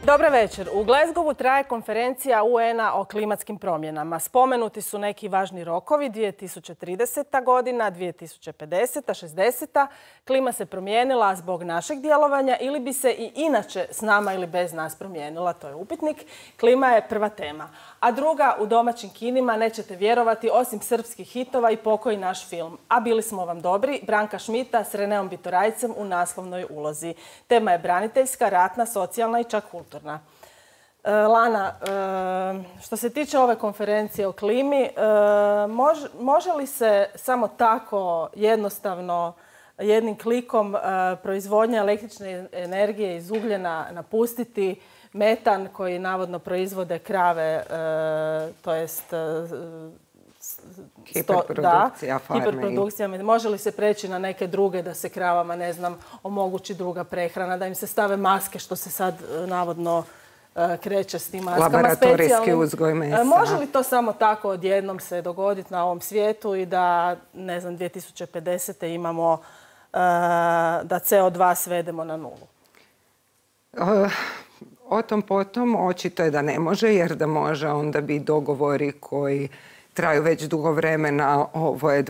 Dobar večer. U Glasgowu traje konferencija UN-a o klimatskim promjenama. Spomenuti su neki važni rokovi, 2030. godina, 2050. 60. Klima se promijenila zbog našeg djelovanja ili bi se i inače s nama ili bez nas promijenila, to je upitnik. Klima je prva tema. A druga, u domaćim kinima, nećete vjerovati, osim srpskih hitova i Pokoji naš film. A bili smo vam dobri, Branka Šmita s Reneom Bitorajcem u naslovnoj ulozi. Tema je braniteljska, ratna, socijalna i čak kulturna. Lana, što se tiče ove konferencije o klimi, može li se samo tako jednostavno jednim klikom proizvodnja električne energije iz ugljena napustiti metan koji navodno proizvode krave, to jest hiperprodukcija farme. Hiperprodukcija. Može li se preći na neke druge da se kravama, ne znam, omogući druga prehrana, da im se stave maske što se sad navodno kreće s tim maskama. Laboratorijski uzgoj mesa. Može li to samo tako odjednom se dogoditi na ovom svijetu i da, ne znam, 2050. imamo da CO2 svedemo na nulu? O tom potom očito je da ne može, jer da može onda bi dogovori koji traju već dugo vremena, ovo je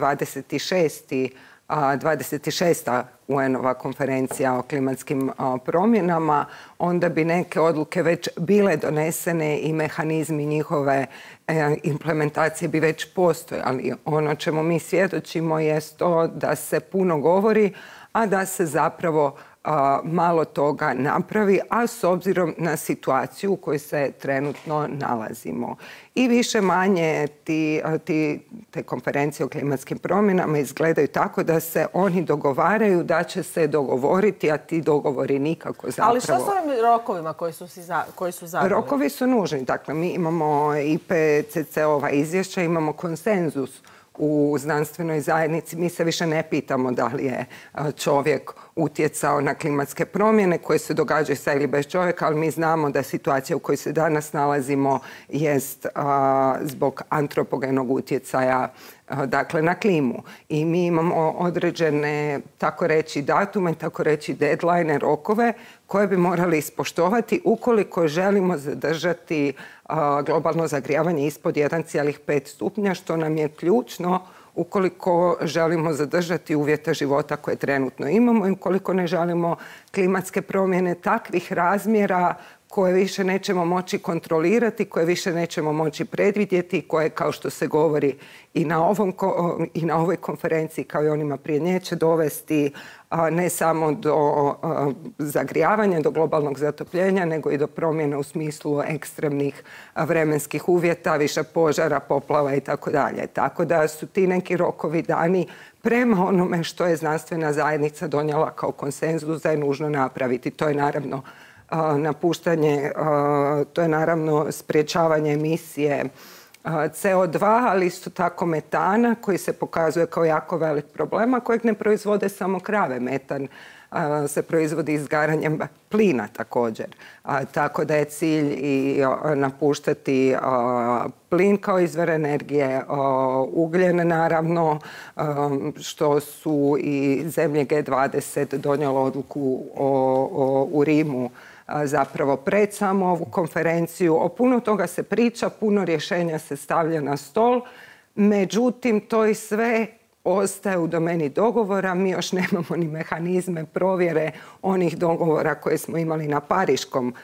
26. UN-ova konferencija o klimatskim promjenama, onda bi neke odluke već bile donesene i mehanizmi njihove implementacije bi već postojali. Ono čemu mi svjedočimo je to da se puno govori, a da se zapravo malo toga napravi, a s obzirom na situaciju u kojoj se trenutno nalazimo. I više manje te konferencije o klimatskim promjenama izgledaju tako da se oni dogovaraju, da će se dogovoriti, a ti dogovori nikako zapravo. Ali što s ovim rokovima koji su zadani? Rokovi su nužni. Dakle, mi imamo IPCC-ova izvješća, imamo konsenzus u znanstvenoj zajednici. Mi se više ne pitamo da li je čovjek utjecao na klimatske promjene koje se događaju sa ili bez čovjeka, ali mi znamo da situacija u kojoj se danas nalazimo jest zbog antropogenog utjecaja dakle na klimu. I mi imamo određene, tako reći, datume, tako reći deadline, rokove koje bi morali ispoštovati ukoliko želimo zadržati globalno zagrijavanje ispod 1,5 stupnja, što nam je ključno ukoliko želimo zadržati uvjete života koje trenutno imamo i ukoliko ne želimo klimatske promjene takvih razmjera koje više nećemo moći kontrolirati, koje više nećemo moći predvidjeti, koje, kao što se govori i na ovoj konferenciji, kao i onima prije nje, će dovesti ne samo do zagrijavanja, do globalnog zatopljenja, nego i do promjena u smislu ekstremnih vremenskih uvjeta, više požara, poplava i tako dalje. Tako da su ti neki rokovi dani prema onome što je znanstvena zajednica donijela kao konsenzus da je nužno napraviti. To je naravno napuštanje, to je naravno sprječavanje emisije CO2, ali isto tako metana koji se pokazuje kao jako velik problem, a kojeg ne proizvode samo krave. Metan se proizvodi izgaranjem plina također. Tako da je cilj i napuštati plin kao izvor energije, ugljen naravno, što su i zemlje G20 donijelo odluku u Rimu zapravo pred samu ovu konferenciju. O puno toga se priča, puno rješenja se stavlja na stol, međutim to i sve ostaje u domeni dogovora. Mi još nemamo ni mehanizme provjere onih dogovora koje smo imali na Pariškom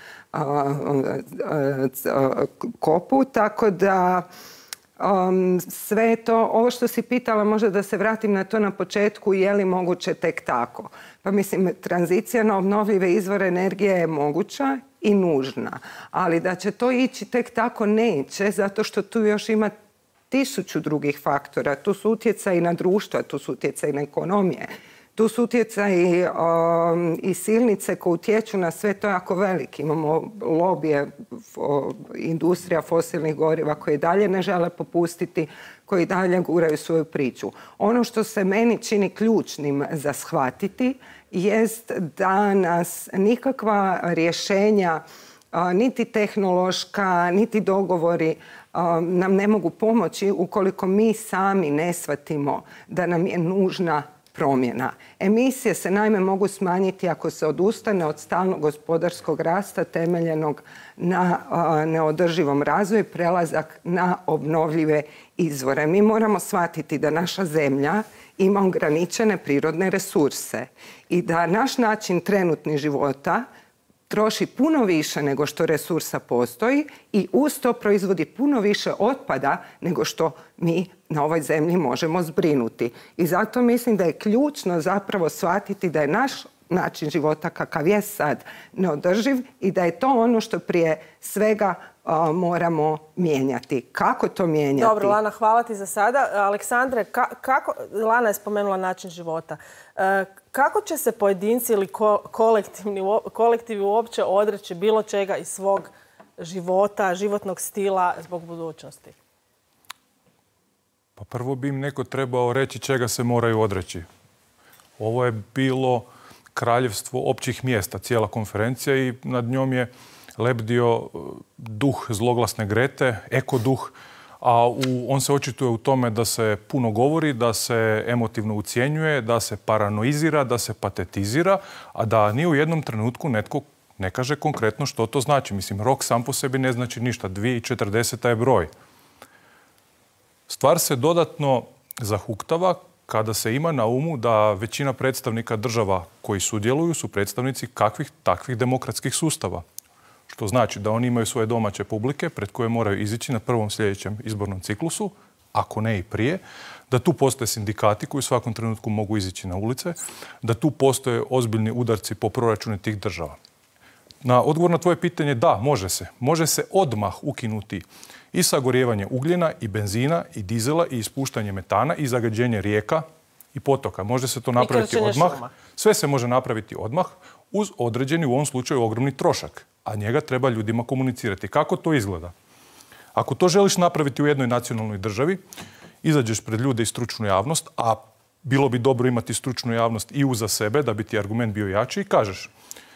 kopu, tako da sve to, ovo što si pitala, možda da se vratim na to na početku, je li moguće tek tako? Pa mislim, tranzicija na obnovljive izvore energije je moguća i nužna, ali da će to ići tek tako neće, zato što tu još ima 1000 drugih faktora. Tu su utjecaji na društva, tu su utjecaji na ekonomije, tu su utjecaji i silnice koje utječu na sve, to jako veliki. Imamo lobije, industrija fosilnih goriva koji dalje ne žele popustiti, koji dalje guraju svoju priču. Ono što se meni čini ključnim za shvatiti jest da nas nikakva rješenja, niti tehnološka, niti dogovori nam ne mogu pomoći ukoliko mi sami ne shvatimo da nam je nužna promjena. Emisije se naime mogu smanjiti ako se odustane od stalnog gospodarskog rasta temeljenog na neodrživom razvoju i prelazak na obnovljive izvore. Mi moramo shvatiti da naša zemlja ima ograničene prirodne resurse i da naš način trenutni života troši puno više nego što resursa postoji i uz to proizvodi puno više otpada nego što mi na ovoj zemlji možemo zbrinuti. I zato mislim da je ključno zapravo shvatiti da je naš način života kakav je sad neodrživ i da je to ono što prije svega moramo mijenjati. Kako to mijenjati? Dobro, Lana, hvala ti za sada. Aleksandre, Lana je spomenula način života. Kako će se pojedinci ili kolektivi uopće odreći bilo čega iz svog života, životnog stila zbog budućnosti? Pa prvo bi im neko trebao reći čega se moraju odreći. Ovo je bilo kraljevstvo općih mjesta, cijela konferencija, i nad njom je lebdio duh zloglasne Grete, ekoduh, a on se očituje u tome da se puno govori, da se emotivno ucjenjuje, da se paranoizira, da se patetizira, a da ni u jednom trenutku netko ne kaže konkretno što to znači. Mislim, rok sam po sebi ne znači ništa. 2040 je broj. Stvar se dodatno zahuktava kada se ima na umu da većina predstavnika država koji sudjeluju su predstavnici kakvih takvih demokratskih sustava. Što znači da oni imaju svoje domaće publike pred koje moraju izići na prvom sljedećem izbornom ciklusu, ako ne i prije, da tu postoje sindikati koji u svakom trenutku mogu izići na ulice, da tu postoje ozbiljni udarci po proračunu tih država. Na odgovor na tvoje pitanje, da, može se. Može se odmah ukinuti i sagorijevanje ugljena, i benzina, i dizela, i ispuštanje metana, i zagađenje rijeka i potoka. Može se to napraviti odmah. Sve se može napraviti odmah uz određeni, u ovom slučaju, ogromni trošak. A njega treba ljudima komunicirati. Kako to izgleda? Ako to želiš napraviti u jednoj nacionalnoj državi, izađeš pred ljude i stručnu javnost, a bilo bi dobro imati stručnu javnost i uza sebe, da bi ti argument bio jači, i kažeš: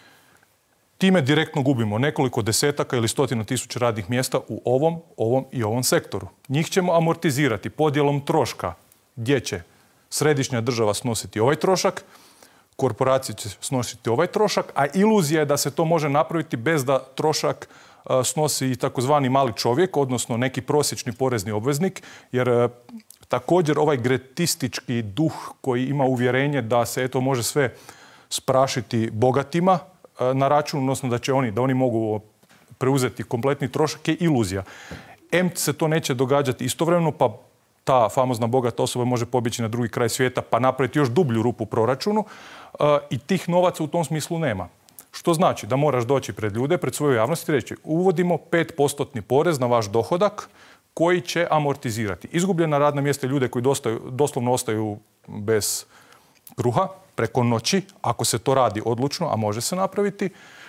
time direktno gubimo nekoliko desetaka ili stotina tisuća radnih mjesta u ovom i ovom sektoru. Njih ćemo amortizirati podjelom troška, gdje će središnja država snositi ovaj trošak, korporacije će snositi ovaj trošak, a iluzija je da se to može napraviti bez da trošak snosi i takozvani mali čovjek, odnosno neki prosječni porezni obveznik, jer također ovaj gretistički duh koji ima uvjerenje da se eto može sve sprašiti bogatima na račun, odnosno da oni mogu preuzeti kompletni trošak, je iluzija. Se to neće događati istovremeno, pa ta famozna bogata osoba može pobjeći na drugi kraj svijeta pa napraviti još dublju rupu u proračunu, i tih novaca u tom smislu nema. Što znači da moraš doći pred ljude, pred svoju javnost i reći: uvodimo 5% porez na vaš dohodak koji će amortizirati izgubljena radna mjesta, ljude koji doslovno ostaju bez kruha preko noći, ako se to radi odlučno, a može se napraviti,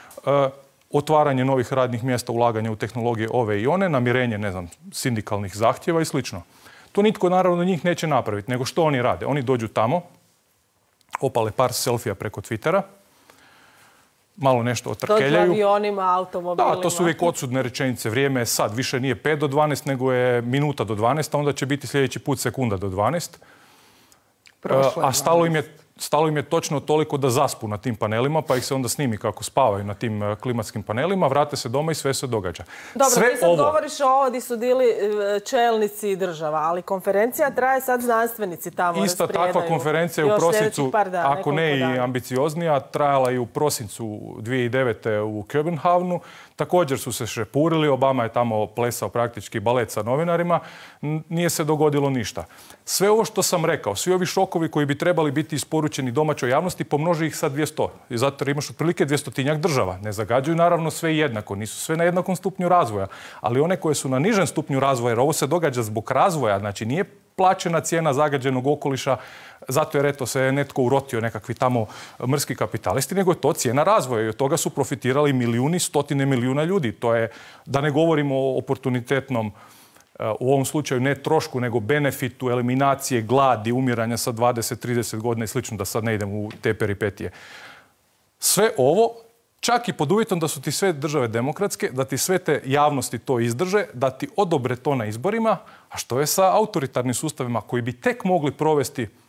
otvaranje novih radnih mjesta, ulaganje u tehnologije ove i one, namirenje, sindikalnih zahtjeva i slično. To nitko naravno njih neće napraviti, nego što oni rade? Oni dođu tamo, opale par selfija preko Twittera, malo nešto otrkeljaju. Dođu avionima, automobilima. Da, to su uvijek odsudne rečenice. Vrijeme je sad, više nije 5 do 12, nego je minuta do 12, a onda će biti sljedeći put sekunda do 12. A stalo im je točno toliko da zaspu na tim panelima, pa ih se onda snimi kako spavaju na tim klimatskim panelima, vrate se doma i sve se događa. Dobro, ti sad govoriš o ovo gdje su bili čelnici država, ali konferencija traje, sad znanstvenici tamo rasprijedaju. Ista takva konferencija je u prosincu, ako ne i ambicioznija, trajala i u prosincu 2009. u Köbenhavnu. Također su se šepurili, Obama je tamo plesao praktički balet sa novinarima, nije se dogodilo ništa. Sve ovo što sam rekao, svi ovi šokovi koji bi trebali biti isporučeni domaćoj javnosti, pomnoži ih sa 200. I zato imaš otprilike 200-tinjak država. Ne zagađuju naravno sve jednako, nisu sve na jednakom stupnju razvoja, ali one koje su na nižem stupnju razvoja, jer ovo se događa zbog razvoja, znači nije plaćena cijena zagađenog okoliša zato jer eto se netko urotio, nekakvi tamo mrski kapitalisti, nego je to cijena razvoja i od toga su profitirali milijuni, stotine milijuna ljudi. To je, da ne govorimo o oportunitetnom, u ovom slučaju ne trošku, nego benefitu, eliminacije, gladi, umiranja sa 20-30 godina i slično, da sad ne idem u te peripetije. Sve ovo, čak i pod uvjetom da su ti sve države demokratske, da ti sve te javnosti to izdrže, da ti odobre to na izborima, a što je sa autoritarnim sustavima koji bi tek mogli provesti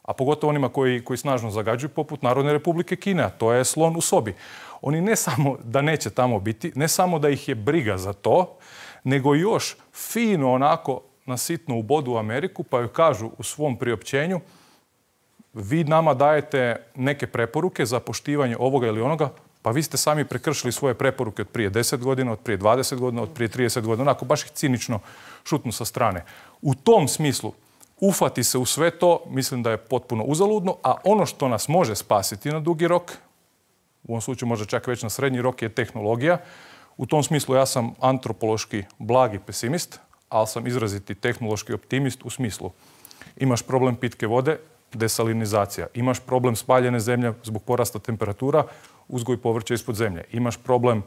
a pogotovo onima koji snažno zagađuju, poput Narodne republike Kine, a to je slon u sobi. Oni ne samo da neće tamo biti, ne samo da ih je briga za to, nego još fino onako nasitno ubodu u Ameriku, pa joj kažu u svom priopćenju: vi nama dajete neke preporuke za poštivanje ovoga ili onoga, pa vi ste sami prekršili svoje preporuke od prije 10 godina, od prije 20 godina, od prije 30 godina. Onako, baš ih cinično šutnu sa strane. U tom smislu, ufati se u sve to, mislim da je potpuno uzaludno, a ono što nas može spasiti na dugi rok, u ovom slučaju možda čak već na srednji rok, je tehnologija. U tom smislu ja sam antropološki blagi pesimist, ali sam izraziti tehnološki optimist u smislu: imaš problem pitke vode, desalinizacija. Imaš problem spaljene zemlje zbog porasta temperatura, uzgoj povrća ispod zemlje. Imaš problem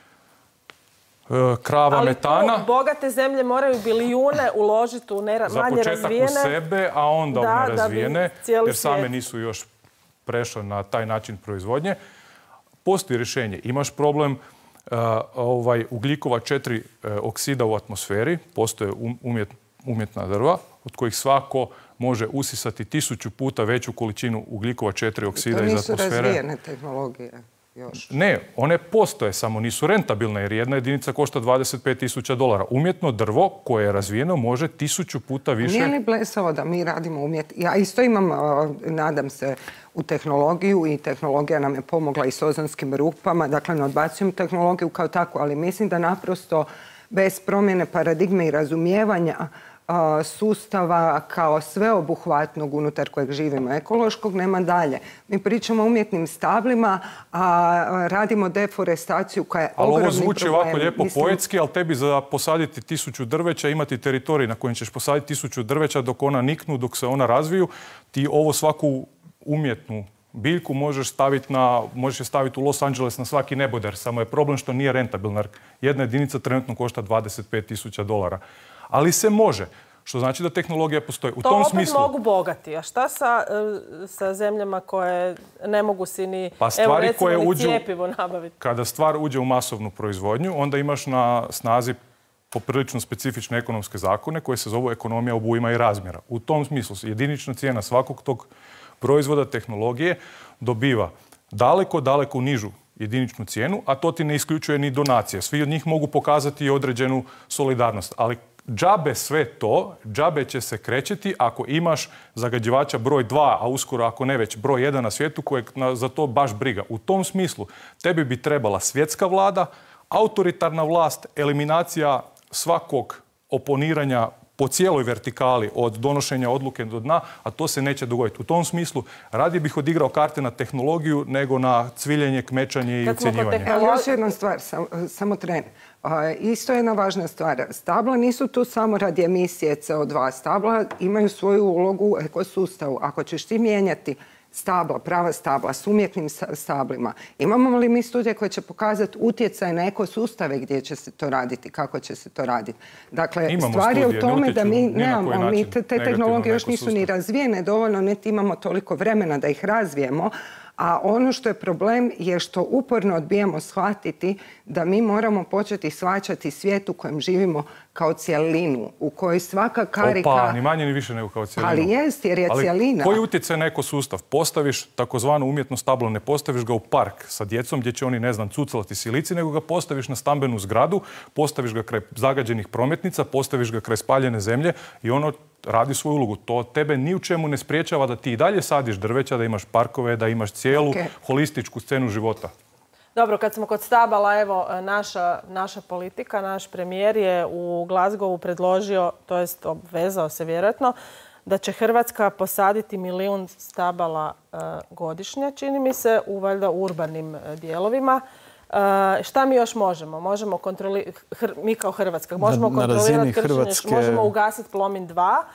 krava, metana. Ali bogate zemlje moraju bilijune uložiti u manje razvijene. Za početak u sebe, a onda u nerazvijene, jer same svijet nisu još prešle na taj način proizvodnje. Postoji rješenje. Imaš problem ugljikova 4 oksida u atmosferi. Postoje umjetna drva, od kojih svako može usisati 1000 puta veću količinu ugljikova 4 oksida iz atmosfere. To nisu razvijene tehnologije još. Ne, one postoje, samo nisu rentabilne, jer jedna jedinica košta $25.000. Umjetno drvo koje je razvijeno može 1000 puta više. Nije li blesavo da mi radimo umjetno? Ja isto imam, nadam se, u tehnologiju, i tehnologija nam je pomogla i s ozonskim rupama. Dakle, ne odbacujem tehnologiju kao takvu, ali mislim da naprosto bez promjene paradigme i razumijevanja sustava kao sveobuhvatnog unutar kojeg živimo, ekološkog, nema dalje. Mi pričamo o umjetnim stablima, a radimo deforestaciju koja je ogromni problem. Ali ovo zvuči ovako lijepo poetski, ali tebi za posaditi 1000 drveća, imati teritorij na kojem ćeš posaditi 1000 drveća dok ona niknu, dok se ona razviju, ti ovo svaku umjetnu biljku možeš je staviti u Los Angeles na svaki neboder. Samo je problem što nije rentabilna. Jedna jedinica trenutno košta $25.000. Ali se može, što znači da tehnologija postoji. U tom smislu opet mogu bogati. A šta sa zemljama koje ne mogu si ni, ni cijepivo nabaviti? Kada stvar uđe u masovnu proizvodnju, onda imaš na snazi poprilično specifične ekonomske zakone koje se zovu ekonomija obujma i razmjera. U tom smislu jedinična cijena svakog tog proizvoda, tehnologije, dobiva daleko nižu jediničnu cijenu, a to ti ne isključuje ni donacije. Svi od njih mogu pokazati i određenu solidarnost, ali džabe sve to, džabe će se krećeti ako imaš zagađivača broj 2, a uskoro ako ne već broj 1 na svijetu kojeg za to baš briga. U tom smislu tebi bi trebala svjetska vlada, autoritarna vlast, eliminacija svakog oponiranja po cijeloj vertikali od donošenja odluke do dna, a to se neće dogoditi. U tom smislu radije bih odigrao karte na tehnologiju nego na cviljenje, kmečanje i ucjenjivanje. Još jedna stvar, samo tren. Isto jedna važna stvar. Stabla nisu tu samo radi emisije CO2. Stabla imaju svoju ulogu u ekosustavu. Ako ćeš ti mijenjati stabla, prava stabla s umjetnim stablima, imamo li mi studije koje će pokazati utjecaj na ekosustave gdje će se to raditi, kako će se to raditi? Dakle, stvar je u tome da mi nemamo, te tehnologije još nisu ni razvijene dovoljno, niti imamo toliko vremena da ih razvijemo. A ono što je problem je što uporno odbijamo shvatiti da mi moramo početi shvaćati svijet u kojem živimo kao cjelinu, u kojoj svaka karika... Opa, ni manje ni više nego kao cjelinu. Ali jest, jer je cjelina. Koji utjecaj na ekosustav? Postaviš takozvano umjetno stablo, ne postaviš ga u park sa djecom gdje će oni, ne znam, cucalati silici, nego ga postaviš na stambenu zgradu, postaviš ga kraj zagađenih prometnica, postaviš ga kraj spaljene zemlje i ono radi svoju ulogu. To tebe ni u čemu ne spriječava da ti i dalje sadiš drveća, da imaš parkove, da imaš cijelu holističku scenu života. Dobro, kad smo kod stabala, evo, naša politika, naš premijer je u Glasgowu predložio, to jest obvezao se vjerojatno, da će Hrvatska posaditi 1 milijun stabala godišnje, čini mi se, u valjda urbanim dijelovima. Šta mi još možemo? Možemo kontrolirati, mi kao Hrvatska, možemo kontrolirati kršenje, možemo ugasiti Plomin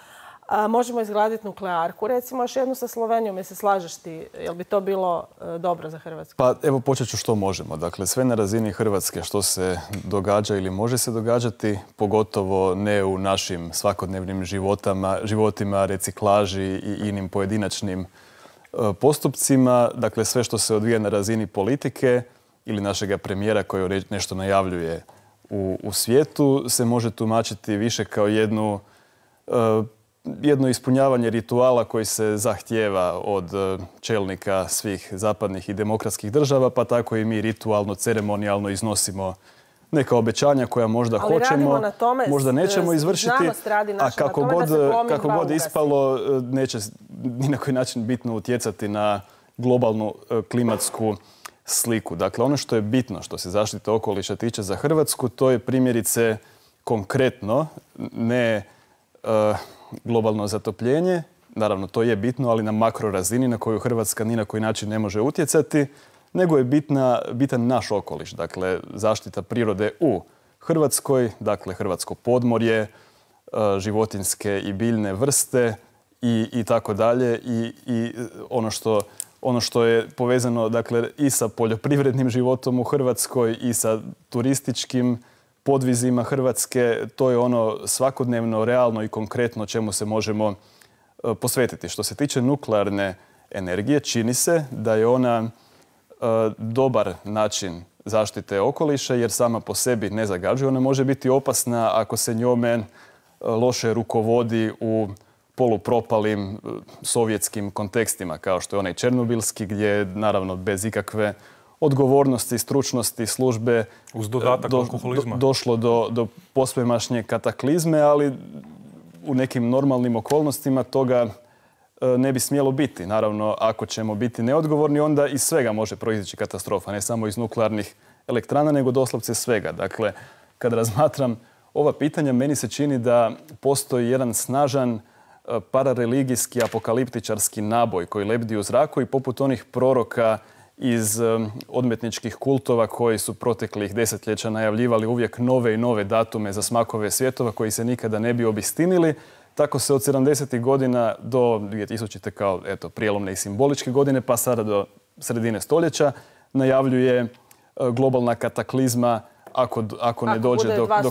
2, možemo izgraditi nuklearku, recimo još jednu sa Slovenijom. Jel se slažeš ti? Jel bi to bilo dobro za Hrvatsku? Pa evo počet ću što možemo. Dakle, sve na razini Hrvatske što se događa ili može se događati, pogotovo ne u našim svakodnevnim životima, reciklaži i inim pojedinačnim postupcima. Dakle, sve što se odvija na razini politike ili našega premijera koji nešto najavljuje, u svijetu se može tumačiti više kao jednu jedno ispunjavanje rituala koji se zahtijeva od čelnika svih zapadnih i demokratskih država, pa tako i mi ritualno, ceremonijalno iznosimo neka obećanja koja možda hoćemo, možda nećemo izvršiti, a kako god ispalo neće ni na koji način bitno utjecati na globalnu klimatsku sliku. Dakle, ono što je bitno što se zaštite okoliša tiče za Hrvatsku, to je primjerice konkretno, ne globalno zatopljenje, naravno to je bitno, ali na makro razini na koju Hrvatska ni na koji način ne može utjecati, nego je bitan naš okoliš, dakle zaštita prirode u Hrvatskoj, dakle hrvatsko podmorje, životinjske i biljne vrste i tako dalje. I ono što je povezano dakle, i sa poljoprivrednim životom u Hrvatskoj i sa turističkim podvizima Hrvatske, to je ono svakodnevno, realno i konkretno čemu se možemo posvetiti. Što se tiče nuklearne energije, čini se da je ona dobar način zaštite okoliša jer sama po sebi ne zagađuje. Ona može biti opasna ako se njome loše rukovodi u polupropalim sovjetskim kontekstima kao što je onaj černobilski gdje je naravno bez ikakve odgovornosti, stručnosti, službe uz dodatak alkoholizma došlo do posvemašnje kataklizme, ali u nekim normalnim okolnostima toga ne bi smjelo biti. Naravno, ako ćemo biti neodgovorni, onda iz svega može proizići katastrofa, ne samo iz nuklearnih elektrana, nego doslovce svega. Dakle, kad razmatram ova pitanja, meni se čini da postoji jedan snažan parareligijski, apokaliptičarski naboj koji lebdi u zraku i poput onih proroka iz odmetničkih kultova koji su proteklih desetljeća najavljivali uvijek nove i nove datume za smakove svjetova koji se nikada ne bi obistinili. Tako se od 70. godina do 2000. kao prijelomne i simboličke godine, pa sada do sredine stoljeća, najavljuje globalna kataklizma ako ne dođe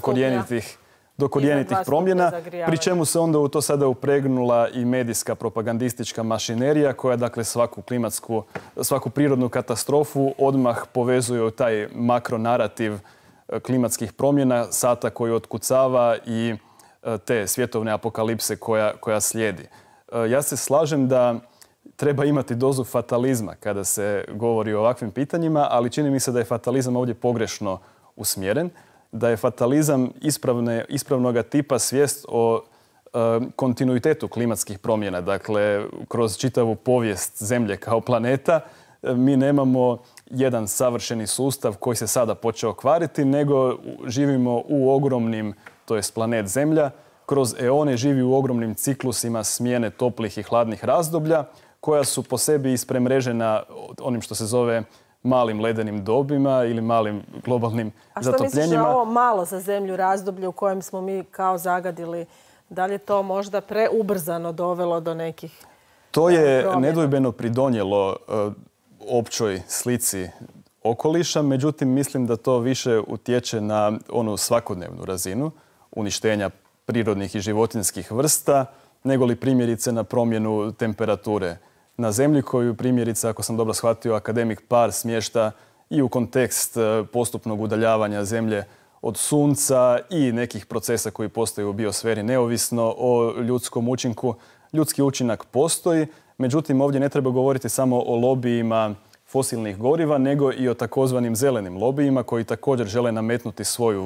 do korijenitih promjena, pri čemu se onda u to sada upregnula i medijska propagandistička mašinerija koja dakle svaku prirodnu katastrofu odmah povezuje u taj makronarativ klimatskih promjena, sata koji otkucava i te svjetovne apokalipse koja slijedi. Ja se slažem da treba imati dozu fatalizma kada se govori o ovakvim pitanjima, ali čini mi se da je fatalizam ovdje pogrešno usmjeren, da je fatalizam ispravnog tipa svijest o kontinuitetu klimatskih promjena. Dakle, kroz čitavu povijest Zemlje kao planeta mi nemamo jedan savršeni sustav koji se sada počeo kvariti, nego živimo u ogromnim, to jest planet Zemlja, kroz eone živi u ogromnim ciklusima smjene toplih i hladnih razdoblja koja su po sebi ispremrežena onim što se zove malim ledenim dobima ili malim globalnim zatopljenjima. A što misliš na ovo malo za Zemlju razdoblje u kojem smo mi kao zagadili? Da li je to možda preubrzano dovelo do nekih To je nedvojbeno pridonijelo općoj slici okoliša, međutim mislim da to više utječe na onu svakodnevnu razinu uništenja prirodnih i životinjskih vrsta, nego li primjerice na promjenu temperature na Zemlji koju primjerice, ako sam dobro shvatio, akademik Par smješta i u kontekst postupnog udaljavanja Zemlje od Sunca i nekih procesa koji postoje u biosferi neovisno o ljudskom učinku. Ljudski učinak postoji, međutim ovdje ne treba govoriti samo o lobijima fosilnih goriva, nego i o takozvanim zelenim lobijima koji također žele nametnuti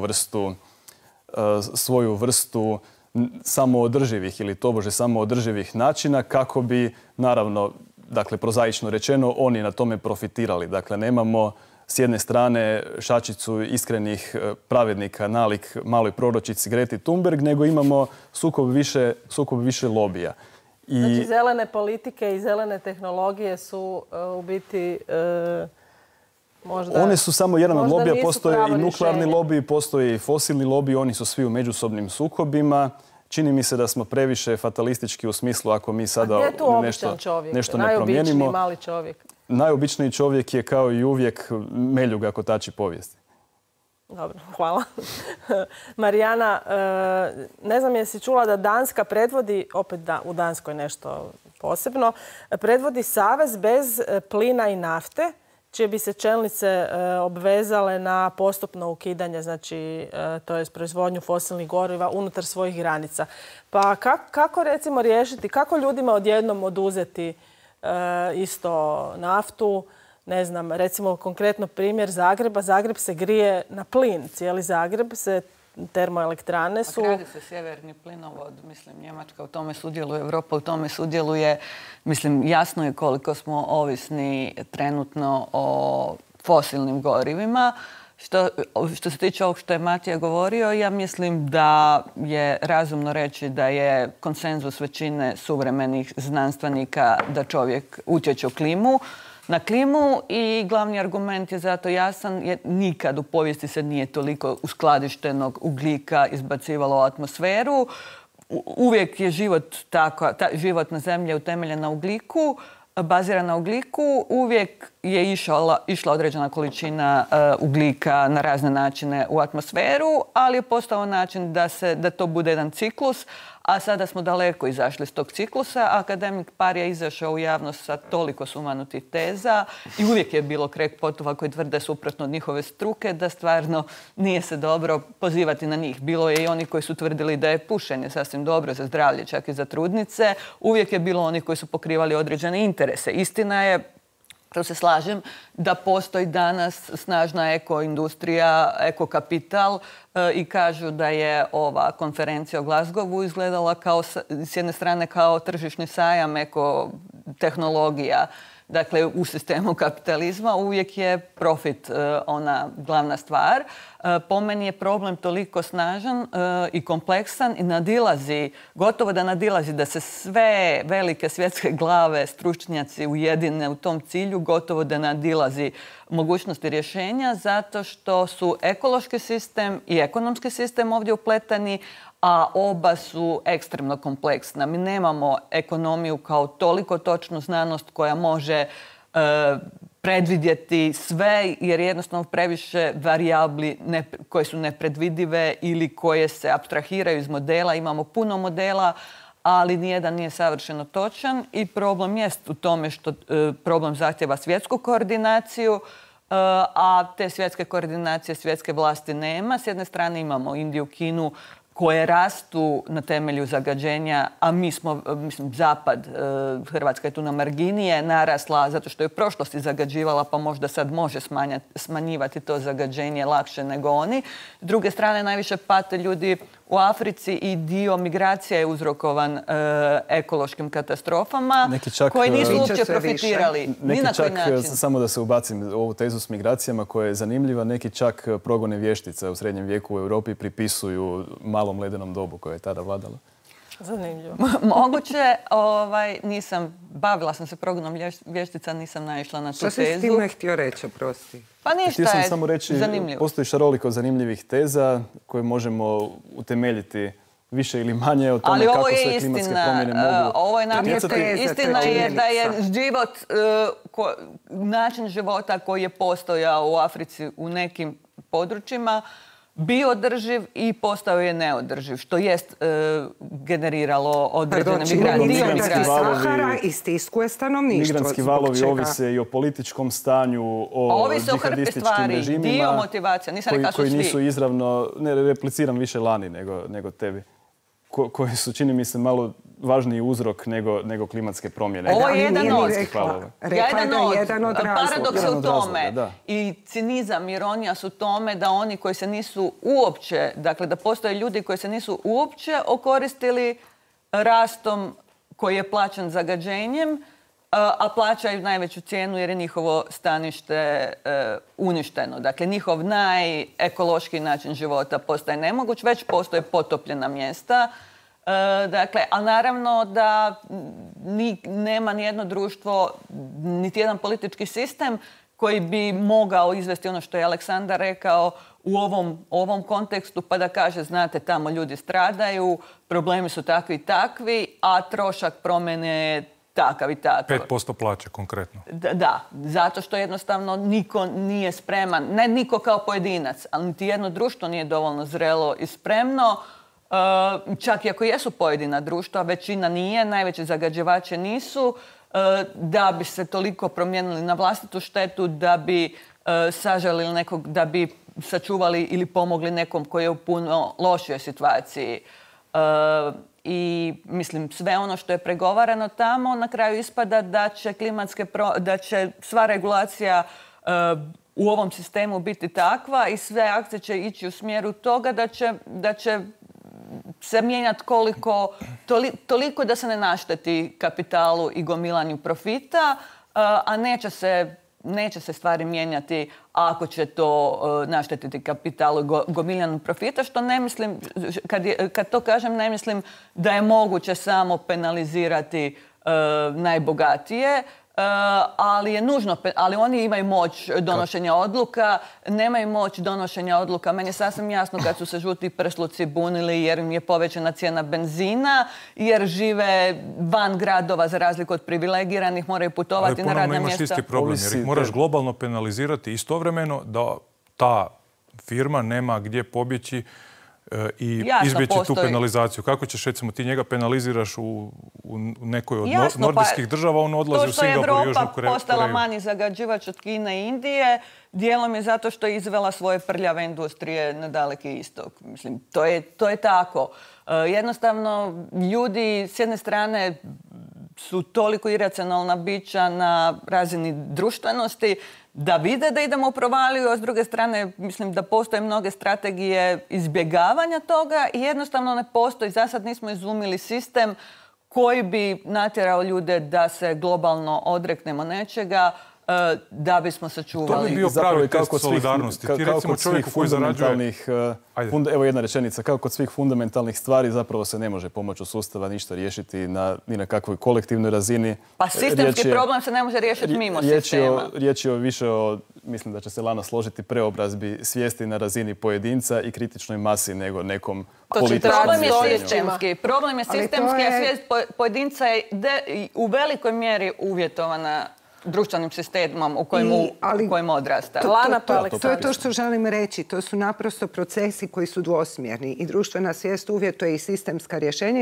svoju vrstu samoodrživih ili tobože samoodrživih načina kako bi, naravno, dakle, prozaično rečeno, oni na tome profitirali. Dakle, nemamo s jedne strane šačicu iskrenih pravednika nalik maloj proročici Greti Thunberg, nego imamo sukob više lobija. Znači, zelene politike i zelene tehnologije su u biti možda... One su samo jedan od lobija, postoje i nuklearni lobiji, postoje i fosilni lobiji, oni su svi u međusobnim sukobima. Čini mi se da smo previše fatalistički u smislu ako mi sada nešto ne promijenimo. Najobičniji mali čovjek. Najobičniji čovjek je kao i uvijek meljuga kotači povijesti. Dobro, hvala. Marijana, ne znam jesi čula da Danska predvodi, opet u Danskoj nešto posebno, predvodi savez bez plina i nafte, čije bi se čelnice obvezale na postupno ukidanje, znači to je proizvodnju fosilnih goriva unutar svojih granica. Pa kako recimo riješiti, kako ljudima odjednom oduzeti isto naftu? Ne znam, recimo konkretno primjer Zagreba. Zagreb se grije na plin. Cijeli Zagreb se termoelektrane su... Gradi se sjeverni plinovod, mislim, Njemačka u tome sudjeluje, Europa u tome sudjeluje. Mislim, jasno je koliko smo ovisni trenutno o fosilnim gorivima. Što se tiče ovog što je Matija govorio, ja mislim da je razumno reći da je konsenzus većine suvremenih znanstvenika da čovjek utječe na klimu i glavni argument je zato jasan, jer nikad u povijesti se nije toliko uskladištenog ugljika izbacivalo u atmosferu. Uvijek je život na zemlji utemeljen na ugljiku, baziran na ugljiku. Uvijek je išla određena količina ugljika na razne načine u atmosferu, ali je postao način da to bude jedan ciklus, a sada smo daleko izašli iz tog ciklusa. Akademik Par je izašao u javnost sa toliko sumanutih teza i uvijek je bilo crackpotova koji tvrde suprotno od njihove struke, da stvarno nije se dobro pozivati na njih. Bilo je i oni koji su tvrdili da je pušenje sasvim dobro za zdravlje, čak i za trudnice. Uvijek je bilo oni koji su pokrivali određene interese. Istina je, to se slažem, da postoji danas snažna ekoindustrija, ekokapital i kažu da je ova konferencija u Glasgowu izgledala kao, s jedne strane kao tržišni sajam ekotehnologija. Dakle, u sistemu kapitalizma uvijek je profit ona glavna stvar. Po meni je problem toliko snažan i kompleksan i gotovo da nadilazi da se sve velike svjetske glave, stručnjaci ujedine u tom cilju, gotovo da nadilazi mogućnosti rješenja, zato što su ekološki sistem i ekonomski sistem ovdje upletani, a oba su ekstremno kompleksna. Mi nemamo ekonomiju kao toliko točnu znanost koja može predvidjeti sve, jer je jednostavno previše varijabli koje su nepredvidive ili koje se apstrahiraju iz modela. Imamo puno modela, ali nijedan nije savršeno točan i problem jest u tome što problem zahtjeva svjetsku koordinaciju, a te svjetske koordinacije, svjetske vlasti nema. S jedne strane imamo Indiju, Kinu, koje rastu na temelju zagađenja, a mi smo, zapad, Hrvatska je tu na margini, je narasla zato što je u prošlosti zagađivala, pa možda sad može smanjivati to zagađenje lakše nego oni. S druge strane, najviše pate ljudi u Africi i dio migracija je uzrokovan ekološkim katastrofama koji nisu uopće profitirali. Ni na koji način. Samo da se ubacim ovu tezu s migracijama koja je zanimljiva, neki čak progone vještica u srednjem vijeku u Europi pripisuju malom ledenom dobu koja je tada vladala. Zanimljivo. Moguće, bavila sam se progonom vještica, nisam naišla na tu tezu. Što si s time htio reći, oprosti? Pa ništa htio sam samo reći, zanimljivo. Postoji šaroliko zanimljivih teza koje možemo utemeljiti više ili manje o tome kako sve klimatske promjene mogu... Ovo je naprosto istina je da je život, način života koji je postojao u Africi u nekim područjima bio održiv i postao je neodrživ, što jest generiralo određene migracije. Sahara istiskuje stanovništvo. Migranski valovi ovise i o političkom stanju, o džihadističkim režimima. Dio motivacija, nisam rekao su svi. Koji nisu izravno, ne repliciram više Lani nego tebi, koji su, čini mi se, malo važniji uzrok nego klimatske promjene. Ovo je jedan od paradoks u tome i cinizam, ironija su u tome da oni koji se nisu uopće, dakle da postoje ljudi koji se nisu uopće okoristili rastom koji je plaćen zagađenjem, a plaćaju najveću cijenu jer je njihovo stanište uništeno. Dakle, njihov najekološki način života postaje nemoguć, već postoje potopljena mjesta. Dakle, a naravno da nema nijedno društvo, niti jedan politički sistem koji bi mogao izvesti ono što je Aleksandar rekao u ovom kontekstu, pa da kaže, znate, tamo ljudi stradaju, problemi su takvi i takvi, a trošak promjene je takav i takav. 5% plaće konkretno. Da, zato što jednostavno niko nije spreman, ne niko kao pojedinac, ali niti jedno društvo nije dovoljno zrelo i spremno. Čak i ako jesu pojedina društva, većina nije, najveći zagađivači nisu, da bi se toliko promijenili na vlastitu štetu, da bi sažalili nekog, da bi sačuvali ili pomogli nekom koji je u puno lošijoj situaciji. I mislim, sve ono što je pregovarano tamo na kraju ispada da će sva regulacija u ovom sistemu biti takva i sve akcije će ići u smjeru toga da će se mijenjati toliko da se ne našteti kapitalu i gomilanju profita, a neće se stvari mijenjati ako će to naštetiti kapitalu i gomilanju profita, što ne mislim, kad to kažem, ne mislim da je moguće samo penalizirati najbogatije, ali je nužno, ali oni imaju moć donošenja odluka, nemaju moć donošenja odluka. Meni je sasvim jasno kad su se žuti prsluci bunili jer im je povećana cijena benzina, jer žive van gradova za razliku od privilegiranih, moraju putovati na radna mjesta. Ali ponovno imaš isti problem jer ih moraš globalno penalizirati istovremeno da ta firma nema gdje pobjeći i izbjeći tu penalizaciju. Kako ćeš, recimo, ti njega penaliziraš u nekoj od nordijskih država, on odlazi u Singapur i Južnu Koreju. To što je Europa postala manji zagađivač od Kine i Indije, dijelom je zato što je izvela svoje prljave industrije na Daleki istok. Mislim, to je tako. Jednostavno, ljudi s jedne strane su toliko iracionalna bića na razini društvenosti da vide da idemo u provaliju, a s druge strane mislim da postoje mnoge strategije izbjegavanja toga i jednostavno ne postoji. Za sad nismo izumili sistem koji bi natjerao ljude da se globalno odreknemo nečega da bismo sačuvali. To bi bio pravi test solidarnosti. Ti recimo čovjeku koji zarađuje... Evo jedna rečenica. Kako kod svih fundamentalnih stvari zapravo se ne može pomoću sustava ništa riješiti ni na kakvoj kolektivnoj razini. Pa sistemski problem se ne može riješiti mimo sistema. Riječ je više o, mislim da će se Lana složiti, preobrazbi svijesti na razini pojedinca i kritičnoj masi nego nekom političkom rješenju. Problem je sistemski, a svijest pojedinca je u velikoj mjeri uvjetovana društvenim sistemom u kojem odrasta. To je to što želim reći. To su naprosto procesi koji su dvosmjerni i društvena svijest uvjetuje i sistemska rješenja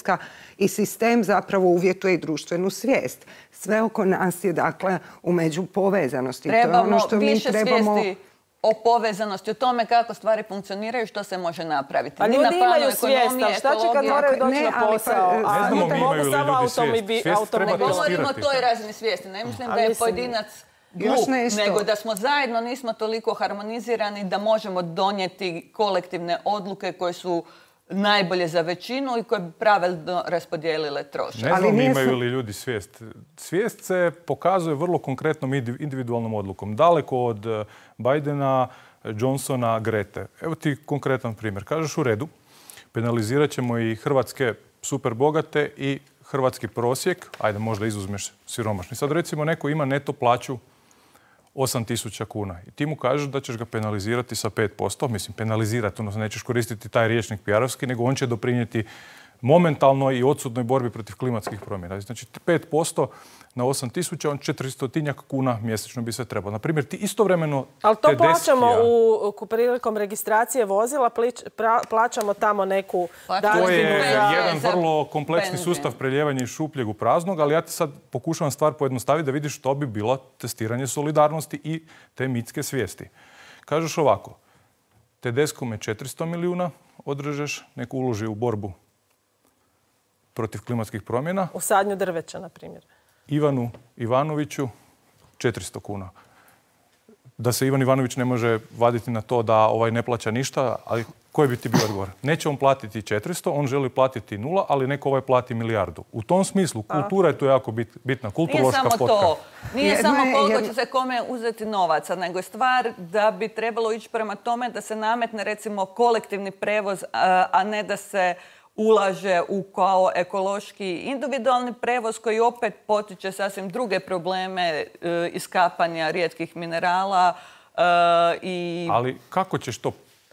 i sistem zapravo uvjetuje i društvenu svijest. Sve oko nas je dakle u međupovezanosti. Trebamo više svijesti o povezanosti, o tome kako stvari funkcioniraju i što se može napraviti. Pa ljudi imaju svijest, ali šta će kad moraju doći na posao? Ne znamo mi imaju li ljudi svijest. Svijest treba testirati. Govorimo o toj razini svijesti. Ne mislim da je pojedinac glup, nego da smo zajedno nismo toliko harmonizirani da možemo donijeti kolektivne odluke koje su najbolje za većinu i koje bi pravilno raspodijelile trošak. Ne znam imaju li ljudi svijest. Svijest se pokazuje vrlo konkretnom individualnom odlukom. Daleko od Bidena, Johnsona, Grete. Evo ti konkretan primjer. Kažeš u redu, penalizirat ćemo i hrvatske super bogate i hrvatski prosjek. Ajde, možda izuzmeš siromašni. Sad recimo neko ima neto plaću 8.000 kuna. I ti mu kažeš da ćeš ga penalizirati sa 5%. Mislim, penalizirati, odnosno nećeš koristiti taj rječnik PR-ovski, nego on će doprinijeti momentalnoj i odsutnoj borbi protiv klimatskih promjena. Znači, 5% na 8.000, on 400 kuna mjesečno bi se trebalo. Naprimjer, ti istovremeno... Ali to plaćamo prilikom registracije vozila, plaćamo tamo neku dažbinu. To je jedan vrlo kompleksni sustav prelijevanja iz šupljeg u praznog, ali ja ti sad pokušavam stvar pojednostaviti da vidiš što bi bilo testiranje solidarnosti i te mitske svijesti. Kažeš ovako, Tedeschome 400 milijuna odrežeš, neko uloži u borbu protiv klimatskih promjena. U sadnju drveća, na primjer. Ivanu Ivanoviću 400 kuna. Da se Ivan Ivanović ne može vaditi na to da ne plaća ništa, ali koji bi ti bio odgovor? Neće on platiti 400, on želi platiti 0, ali neko plati milijardu. U tom smislu, kultura je tu jako bitna. Kulturološka potka. Nije samo koliko će se kome uzeti novaca, nego je stvar da bi trebalo ići prema tome da se nametne recimo kolektivni prevoz, a ne da se ulaže u kao ekološki individualni prevoz koji opet potiče sasvim druge probleme iskapanja rijetkih minerala. Ali kako ćeš to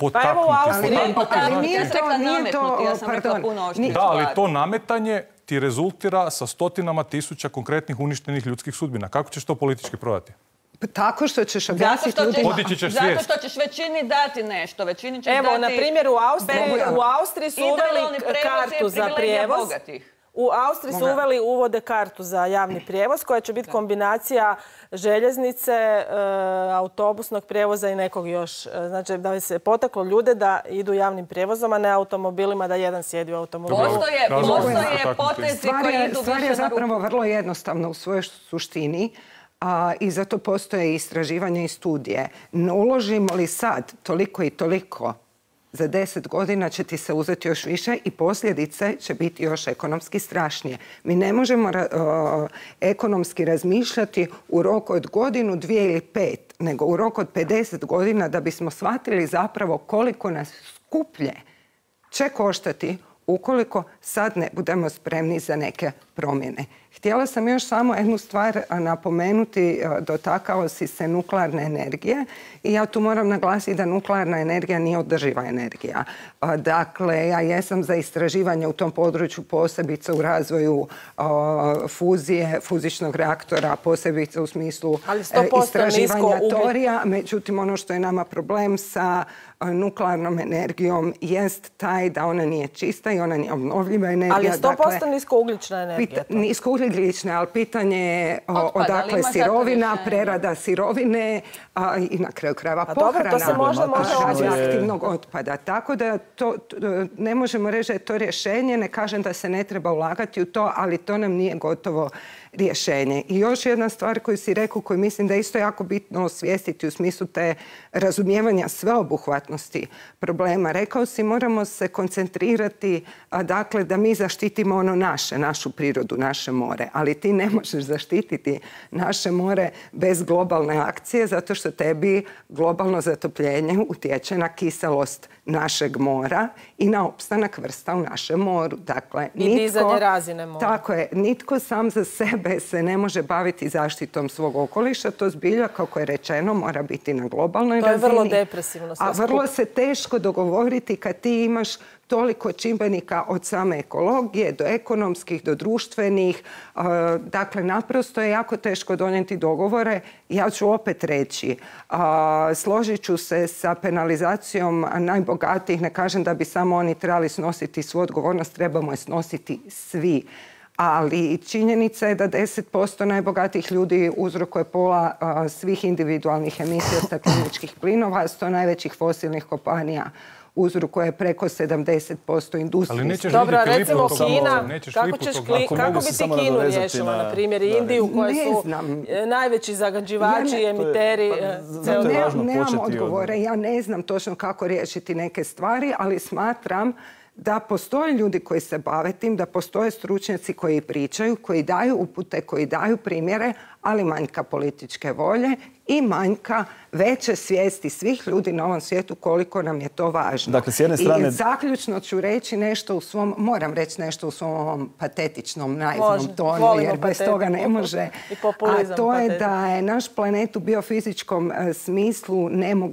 potaknuti? Ja sam rekla puno oštrih stvari. Da, ali to nametanje ti rezultira sa stotinama tisuća konkretnih uništenih ljudskih sudbina. Kako ćeš to politički prodati? Tako što ćeš objasniti ljudima. Zato što ćeš većini dati nešto. Većini ćeš dati... Evo, na primjer, u Austriji su uveli kartu za prijevoz. U Austriji su uvode kartu za javni prijevoz koja će biti kombinacija željeznice, autobusnog prijevoza i nekog još. Znači da bi se potaklo ljude da idu javnim prijevozom, a ne automobilima, da jedan sjedi u automobilu. Postoje potezi koji idu više na ruku. Stvar je zapravo vrlo jednostavna u svojoj suštini. I zato postoje istraživanja i studije. Ne uložimo li sad toliko i toliko, za 10 godina će ti se uzeti još više i posljedice će biti još ekonomski strašnije. Mi ne možemo ekonomski razmišljati u roku od godinu, 2 ili 5, nego u roku od 50 godina da bismo shvatili zapravo koliko nas skuplje će koštati ukoliko sad ne budemo spremni za neke promjene. Htjela sam još samo jednu stvar napomenuti, dotakao si se nuklearne energije i ja tu moram naglasiti da nuklearna energija nije održiva energija. Dakle, ja jesam za istraživanje u tom području, posebice u razvoju fuzije, fuzičnog reaktora, posebice u smislu istraživanja torija. Međutim, ono što je nama problem sa nuklearnom energijom jest taj da ona nije čista i ona nije obnovljiva energija. Ali 100% niskougljična energija. Niskougljična, ali pitanje je odakle sirovina, prerada sirovine i na kraju krajeva pohrana radioaktivnog otpada. Tako da ne možemo reći da je to rješenje, ne kažem da se ne treba ulagati u to, ali to nam nije gotovo rješenje. I još jedna stvar koju si rekao, koju mislim da je isto jako bitno osvijestiti u smislu te razumijevanja sveobuhvatnosti problema. Rekao si, moramo se koncentrirati, dakle, da mi zaštitimo ono našu prirodu, naše more. Ali ti ne možeš zaštititi naše more bez globalne akcije, zato što tebi globalno zatopljenje utječe na kiselost našeg mora i na opstanak vrsta u našem moru. Dakle, i dizanje razine mora. Tako je. Nitko sam za sebe se ne može baviti zaštitom svog okoliša. To zbilja, kako je rečeno, mora biti na globalnoj razini. To je vrlo depresivno. A vrlo se teško dogovoriti kad ti imaš toliko čimbenika od same ekologije do ekonomskih, do društvenih. Dakle, naprosto je jako teško donijeti dogovore. Ja ću opet reći, složit ću se sa penalizacijom najbogatijih. Ne kažem da bi samo oni trebali snositi svu odgovornost, trebamo je snositi svi. Ali činjenica je da 10% najbogatijih ljudi uzrokuje pola svih individualnih emisija stakleničkih plinova, 100 najvećih fosilnih kompanija uzrokuje preko 70% industrijskih. Dobro, recimo Kina, kako bi ti Kinu riješila, na primjer, Indiju, koje su najveći zagađivači, emiteri CO2? Nemam odgovore, ja ne znam točno kako riješiti neke stvari, ali smatram da postoje ljudi koji se bave tim, da postoje stručnjaci koji pričaju, koji daju upute, koji daju primjere, ali manjka političke volje i manjka veće svijesti svih ljudi na ovom svijetu koliko nam je to važno. Dakle, s jedne strane... I zaključno ću reći nešto moram reći nešto u svom ovom patetičnom, naivnom tonu, jer bez toga ne može. A to je da je naš planet u biofizičkom smislu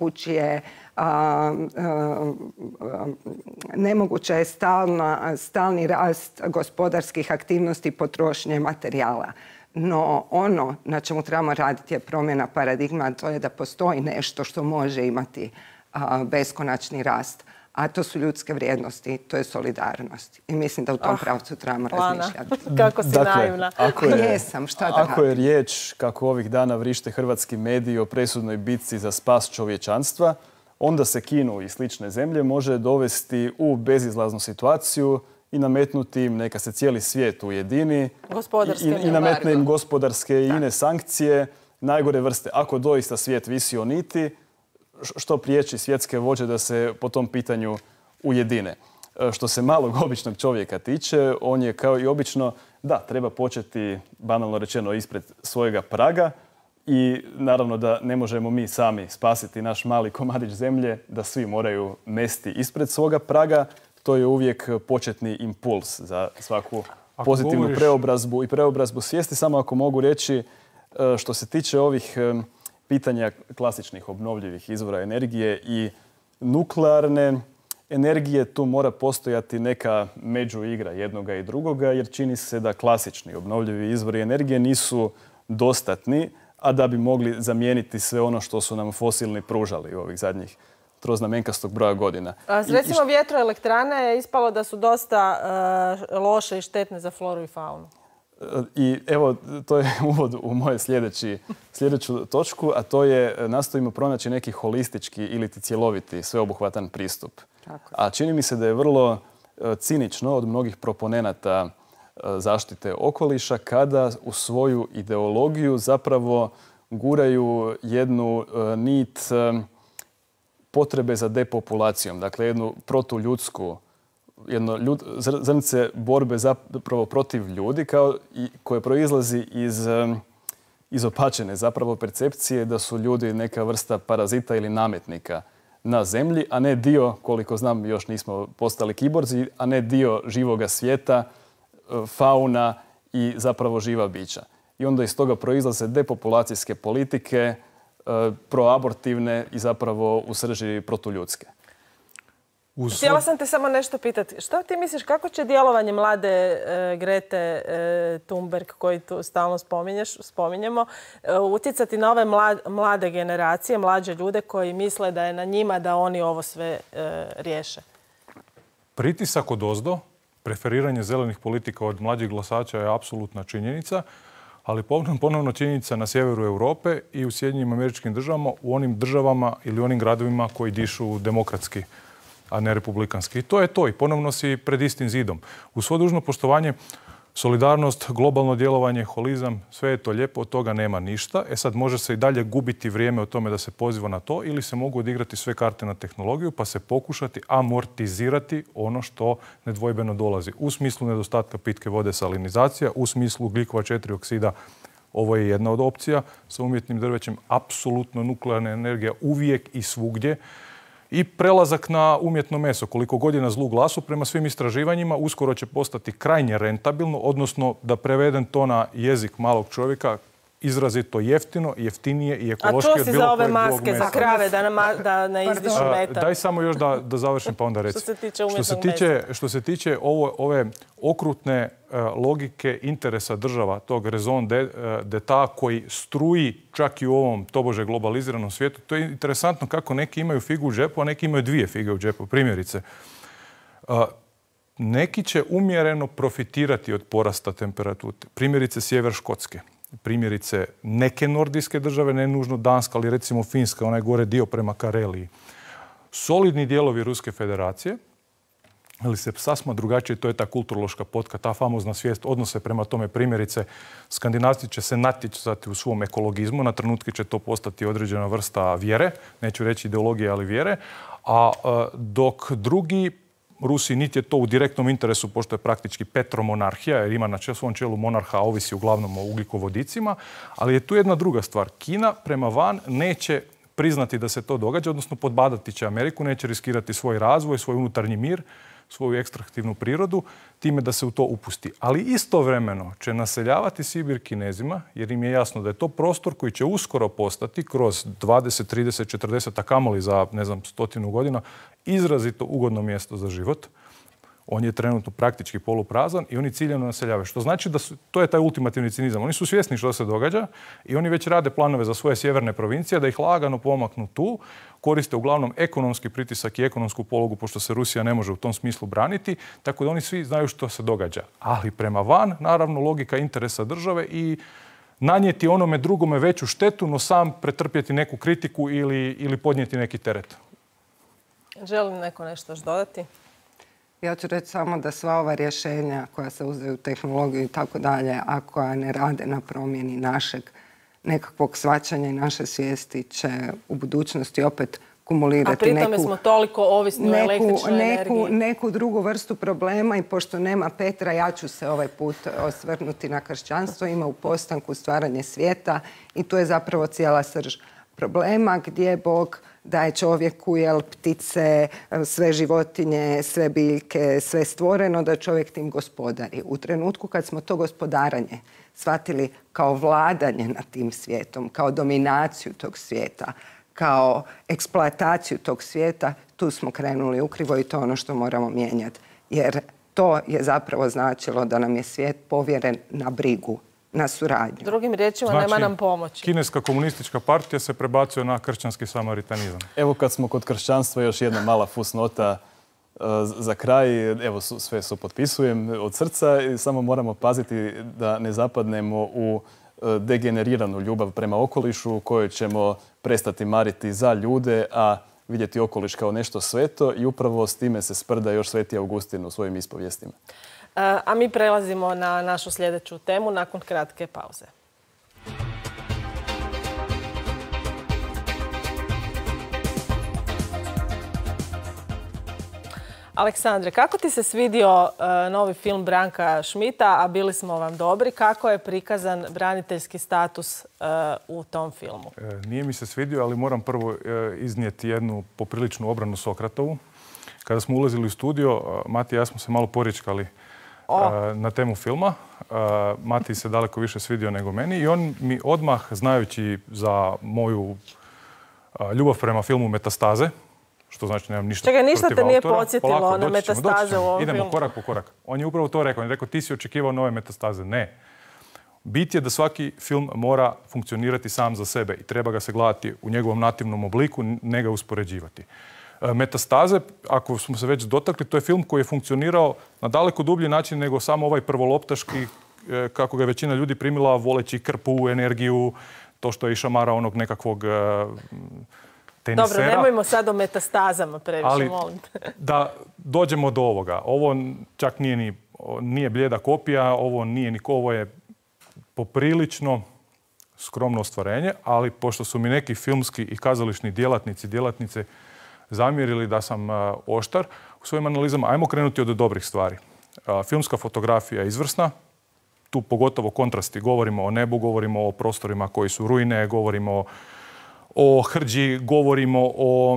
nemoguće je stalni rast gospodarskih aktivnosti i potrošnje materijala. No ono na čemu trebamo raditi je promjena paradigma, to je da postoji nešto što može imati beskonačni rast. A to su ljudske vrijednosti, to je solidarnost. I mislim da u tom pravcu trebamo razmišljati. Kako si naivna. Jesam, šta da radim? Ako je riječ, kako ovih dana vrište hrvatski mediji, o presudnoj bitci za spas čovječanstva, onda se Kinu i slične zemlje može dovesti u bezizlaznu situaciju i nametnuti im, neka se cijeli svijet ujedini i nametne im gospodarske i ine sankcije najgore vrste. Ako doista svijet visi o niti, što priječi svjetske vođe da se po tom pitanju ujedine. Što se malog običnog čovjeka tiče, on je kao i obično, da, treba početi, banalno rečeno, ispred svojega praga i naravno da ne možemo mi sami spasiti naš mali komadić zemlje, da svi moraju mesti ispred svoga praga. To je uvijek početni impuls za svaku pozitivnu preobrazbu i preobrazbu svijesti. Samo ako mogu reći, što se tiče ovih pitanja klasičnih obnovljivih izvora energije i nuklearne energije, tu mora postojati neka međuigra jednoga i drugoga, jer čini se da klasični obnovljivi izvori energije nisu dostatni, a da bi mogli zamijeniti sve ono što su nam fosilni pružali u ovih zadnjih troznamenkastog broja godina. Recimo vjetroelektrane je ispalo da su dosta loše i štetne za floru i faunu. I evo, to je uvod u moje sljedeću točku, a to je nastojimo pronaći neki holistički ili cjeloviti, sveobuhvatan pristup. A čini mi se da je vrlo cinično od mnogih proponenata zaštite okoliša kada u svoju ideologiju zapravo guraju jednu nit potrebe za depopulacijom, dakle jednu protuljudsku, jedno zrnce borbe zapravo protiv ljudi koje proizlazi iz izopačene zapravo percepcije da su ljudi neka vrsta parazita ili nametnika na zemlji, a ne dio, koliko znam još nismo postali kiborzi, a ne dio živoga svijeta, fauna i zapravo živa bića. I onda iz toga proizlaze depopulacijske politike, proabortivne i zapravo u srži protuljudske. Htjela sam te samo nešto pitati. Što ti misliš, kako će djelovanje mlade Grete Thunberg, koju tu stalno spominjemo, utjecati na ove mlade generacije, mlađe ljude koji misle da je na njima da oni ovo sve riješe? Pritisak odozdo, preferiranje zelenih politika od mlađih glasača je apsolutna činjenica, ali ponovno činjenica na sjeveru Europe i u Sjedinjenim Američkim Državama, u onim državama ili onim gradovima koji dišu demokratski, a ne republikanski. I to je to. I ponovno si pred istim zidom. Uz svo dužno poštovanje, solidarnost, globalno djelovanje, holizam, sve je to lijepo, od toga nema ništa. Sad može se i dalje gubiti vrijeme o tome da se poziva na to ili se mogu odigrati sve karte na tehnologiju pa se pokušati amortizirati ono što nedvojbeno dolazi. U smislu nedostatka pitke vode, salinizacija, u smislu ugljikova 4 oksida, ovo je jedna od opcija. Sa umjetnim drvećem apsolutno nuklearna energija uvijek i svugdje. I prelazak na umjetno meso. Koliko godina zlu glasu, prema svim istraživanjima, uskoro će postati krajnje rentabilno, odnosno da prevedem to na jezik malog čovjeka, izrazito jeftino, jeftinije i ekološki od bilo kojeg drugog mesa. A čuo si za ove maske za krave da ne izdišu metan? Daj samo još da završim pa onda reci. Što se tiče umjetnog mesa. Što se tiče ove okrutne logike interesa država, tog raison d'etat koji struji čak i u ovom tobože globaliziranom svijetu, to je interesantno kako neki imaju figu u džepu, a neki imaju 2 fige u džepu. Primjerice, neki će umjereno profitirati od porasta temperature. Primjerice sjever Škotske. Primjerice neke nordijske države, ne nužno Danska, ali recimo Finska, onaj gore dio prema Kareliji. Solidni dijelovi Ruske federacije, ali se sasma drugačije, to je ta kulturološka potka, ta famozna svijest odnose prema tome. Primjerice, Skandinavci će se natjecati u svom ekologizmu, na trenutke će to postati određena vrsta vjere, neću reći ideologije, ali vjere, a dok drugi Rusi niti je to u direktnom interesu, pošto je praktički petromonarhija, jer ima na svom čelu monarha, ovisi uglavnom o ugljikovodicima, ali je tu jedna druga stvar. Kina prema van neće priznati da se to događa, odnosno podbadati će Ameriku, neće riskirati svoj razvoj, svoj unutarnji mir, svoju ekstraktivnu prirodu, time da se u to upusti. Ali istovremeno će naseljavati Sibir Kinezima, jer im je jasno da je to prostor koji će uskoro postati kroz 20, 30, 40, a kamoli za, 100 godina, izrazito ugodno mjesto za život. On je trenutno praktički poluprazan i oni ciljano naseljavaju. Što znači da to je taj ultimativni cinizam. Oni su svjesni što se događa i oni već rade planove za svoje sjeverne provincije da ih lagano pomaknu tu. Koriste uglavnom ekonomski pritisak i ekonomsku pologu, pošto se Rusija ne može u tom smislu braniti. Tako da oni svi znaju što se događa. Ali prema van, naravno, logika interesa države i nanijeti onome drugome veću štetu, no sam pretrpjeti neku kritiku ili podnijeti neki teret. Želi neko nešto još dodati? Ja ću reći samo da sva ova rješenja koja se uzaju u tehnologiju i tako dalje, a koja ne rade na promjeni našeg nekakvog shvaćanja i naše svijesti, će u budućnosti opet kumulirati a pri tome smo toliko ovisni o električnoj energiji. Neku drugu vrstu problema i pošto nema Petra, ja ću se ovaj put osvrnuti na kršćanstvo. Ima u postanku stvaranje svijeta i tu je zapravo cijela srž problema gdje Bog daje čovjeku, ptice, sve životinje, sve biljke, sve stvoreno, da čovjek tim gospodari. U trenutku kad smo to gospodaranje shvatili kao vladanje nad tim svijetom, kao dominaciju tog svijeta, kao eksploataciju tog svijeta, tu smo krenuli ukrivo i to je ono što moramo mijenjati. Jer to je zapravo značilo da nam je svijet povjeren na brigu na suradnju. Drugim riječima, nema nam pomoći. Kineska komunistička partija se prebacuje na kršćanski samaritanizam. Evo kad smo kod kršćanstva, još jedna mala fusnota za kraj. Evo, sve potpisujem od srca i samo moramo paziti da ne zapadnemo u degeneriranu ljubav prema okolišu u kojoj ćemo prestati mariti za ljude, a vidjeti okoliš kao nešto sveto i upravo s time se sprda još Sveti Augustin u svojim ispovijestima. A mi prelazimo na našu sljedeću temu nakon kratke pauze. Aleksandre, kako ti se svidio novi film Branka Šmita, a bili smo vam dobri? Kako je prikazan braniteljski status u tom filmu? Nije mi se svidio, ali moram prvo iznijeti jednu popriličnu obranu Sokratovu. Kada smo ulazili u studio, Mati i ja smo se malo poričkali na temu filma. Mati se daleko više svidio nego meni i on mi odmah, znajući za moju ljubav prema filmu Metastaze, što znači nemam ništa protiv autora. Čekaj, ništa te nije podsjetilo na Metastaze u ovom filmu? Idemo korak po korak. On je upravo to rekao. On je rekao, ti si očekivao nove Metastaze. Ne. Bit je da svaki film mora funkcionirati sam za sebe i treba ga se gledati u njegovom nativnom obliku, ne ga uspoređivati. Metastaze, ako smo se već dotakli, to je film koji je funkcionirao na daleko dublji način nego samo ovaj prvoloptaški, kako ga je većina ljudi primila, voleći krpu, energiju, to što je išamara onog nekakvog tenisera. Dobro, nemojmo sad o metastazama previše, molim. Da dođemo do ovoga. Ovo čak nije blijeda kopija, ovo je poprilično skromno ostvarenje, ali pošto su mi neki filmski i kazališni djelatnice zamjerili da sam oštar u svojim analizama, ajmo krenuti od dobrih stvari. Filmska fotografija je izvrsna, tu pogotovo kontrasti. Govorimo o nebu, govorimo o prostorima koji su ruine, govorimo o hrđi, govorimo o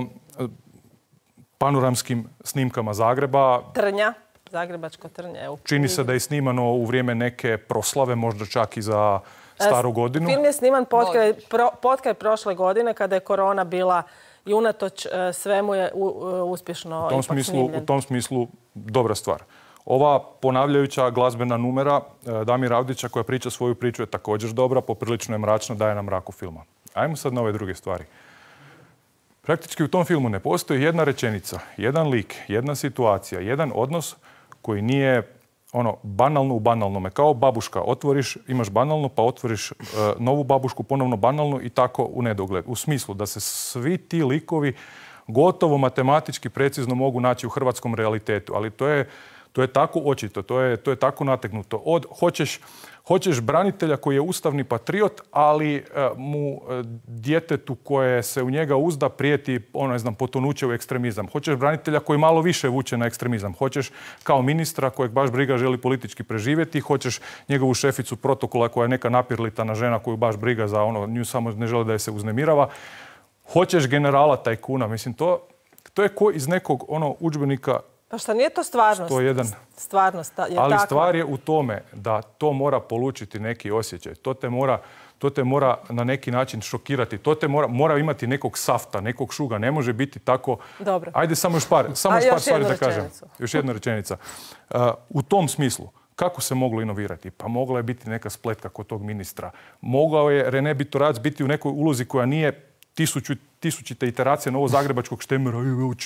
panoramskim snimkama Zagreba. Trnja, zagrebačko Trnje. Čini se da je snimano u vrijeme neke proslave, možda čak i za staru godinu. Film je sniman potkraj prošle godine kada je korona bila i unatoč svemu je uspješno ipak snimljen. U tom smislu dobra stvar. Ova ponavljajuća glazbena numera Damira Avdića koja priča svoju priču je također dobra, poprilično je mračna, daje nam mraku filma. Ajmo sad na ove druge stvari. Praktički u tom filmu ne postoji jedna rečenica, jedan lik, jedna situacija, jedan odnos koji nije banalno u banalnome. Kao babuška, otvoriš, imaš banalno, pa otvoriš novu babušku, ponovno banalnu i tako u nedogled. U smislu da se svi ti likovi gotovo matematički precizno mogu naći u hrvatskom realitetu, ali to je tako očito, to je tako nategnuto. Hoćeš branitelja koji je ustavni patriot, ali mu djetetu koje se u njega uzda prijeti potonuće u ekstremizam. Hoćeš branitelja koji malo više vuče na ekstremizam. Hoćeš kao ministra kojeg baš briga želi politički preživjeti. Hoćeš njegovu šeficu protokola koja je neka napirlitana žena koju baš briga za nju samo ne želi da je se uznemirava. Hoćeš generala tajkuna. Mislim, to je ko iz nekog udžbenika. Pa šta nije to stvarnost? Stvarnost je ali takva. Stvar je u tome da to mora polučiti neki osjećaj. To te mora na neki način šokirati. To te mora imati nekog safta, nekog šuga. Ne može biti tako... Dobro. Ajde samo još par stvari da kažem. Još jedna rečenica. U tom smislu, kako se moglo inovirati? Pa mogla je biti neka spletka kod tog ministra. Mogao je René Bitorac biti u nekoj ulozi koja nije tisućite iteracije novozagrebačkog štemera,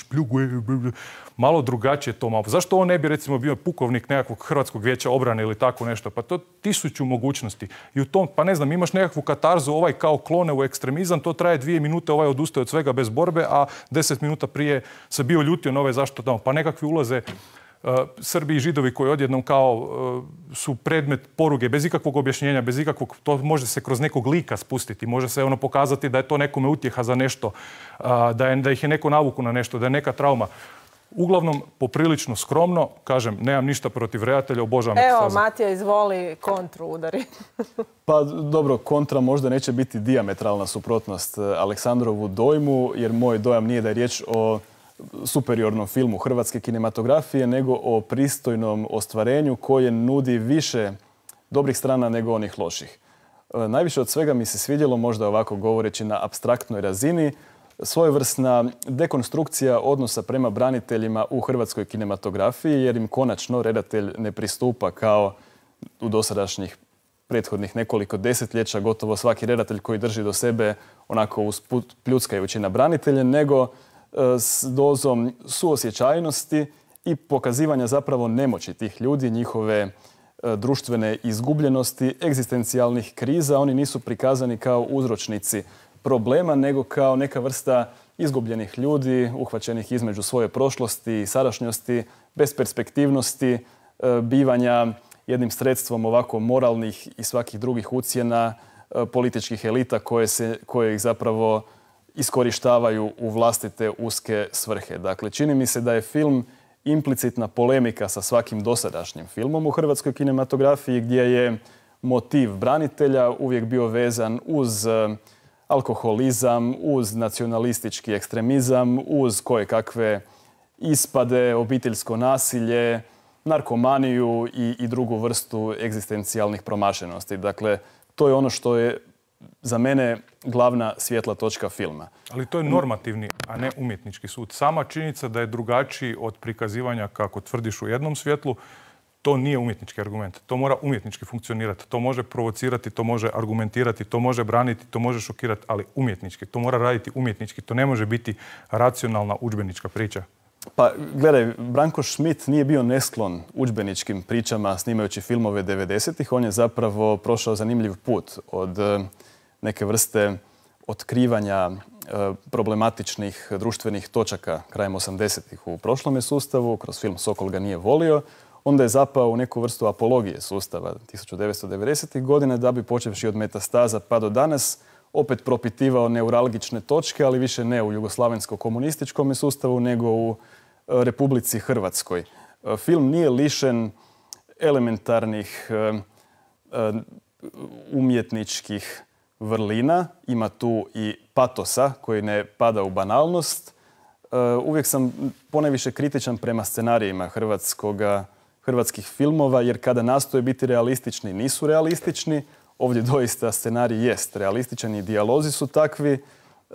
malo drugačije to malo. Zašto on ne bi recimo bio pukovnik nekakvog Hrvatskog vijeća obrane ili tako nešto? Pa to 1000 mogućnosti. I u tom, pa ne znam, imaš nekakvu katarzu, ovaj kao klone u ekstremizam, to traje 2 minute, ovaj odustaje od svega bez borbe, a 10 minuta prije se bio ljutio na ove zašto tamo. Pa nekakvi ulaze Srbi i Židovi koji odjednom kao su predmet poruge bez ikakvog objašnjenja, bez ikakvog, to može se kroz nekog lika spustiti, može se pokazati da je to nekome utjeha za nešto, da ih je neko navuku na nešto, da je neka trauma. Uglavnom, poprilično skromno, kažem, nemam ništa protiv redatelja, obožavam Metastaze. Evo, Matija, izvoli kontru udari. Pa dobro, kontra možda neće biti dijametralna suprotnost Aleksandrovu dojmu, jer moj dojam nije da je riječ o superiornom filmu hrvatske kinematografije, nego o pristojnom ostvarenju koje nudi više dobrih strana nego onih loših. Najviše od svega mi se svidjelo, možda ovako govoreći na apstraktnoj razini, svojevrsna dekonstrukcija odnosa prema braniteljima u hrvatskoj kinematografiji, jer im konačno redatelj ne pristupa kao u dosadašnjih prethodnih nekoliko desetljeća, gotovo svaki redatelj koji drži do sebe onako pljuckajući na branitelje, nego s dozom suosjećajnosti i pokazivanja zapravo nemoći tih ljudi, njihove društvene izgubljenosti, egzistencijalnih kriza. Oni nisu prikazani kao uzročnici problema, nego kao neka vrsta izgubljenih ljudi, uhvaćenih između svoje prošlosti i sadašnjosti, besperspektivnosti, bivanja jednim sredstvom ovako moralnih i svakih drugih ucjena političkih elita koje ih zapravo iskorištavaju u vlastite uske svrhe. Dakle, čini mi se da je film implicitna polemika sa svakim dosadašnjim filmom u hrvatskoj kinematografiji, gdje je motiv branitelja uvijek bio vezan uz alkoholizam, uz nacionalistički ekstremizam, uz koje kakve ispade, obiteljsko nasilje, narkomaniju i drugu vrstu egzistencijalnih promašenosti. Dakle, to je ono što je za mene glavna svjetla točka filma. Ali to je normativni, a ne umjetnički sud. Sama činjenica da je drugačiji od prikazivanja kako tvrdiš u jednom svjetlu, to nije umjetnički argument. To mora umjetnički funkcionirati. To može provocirati, to može argumentirati, to može braniti, to može šokirati, ali umjetnički. To mora raditi umjetnički. To ne može biti racionalna udžbenička priča. Pa, gledaj, Branko Schmidt nije bio nesklon udžbeničkim pričama snimajući filmove 90-ih. On je zapravo prošao zanimljiv put od neke vrste otkrivanja problematičnih društvenih točaka krajem 80-ih u prošlome sustavu. Kroz film Sokol ga nije volio. Onda je zapao u neku vrstu apologije sustava 1990-ih godina, da bi počevši od Metastaza pa do danas opet propitivao neuralgične točke, ali više ne u jugoslavensko-komunističkom sustavu, nego u Republici Hrvatskoj. Film nije lišen elementarnih umjetničkih vrlina. Ima tu i patosa koji ne pada u banalnost. Uvijek sam ponajviše kritičan prema scenarijima hrvatskih filmova, jer kada nastoje biti realistični, nisu realistični. Ovdje doista scenarij jest realističan i dijalozi su takvi.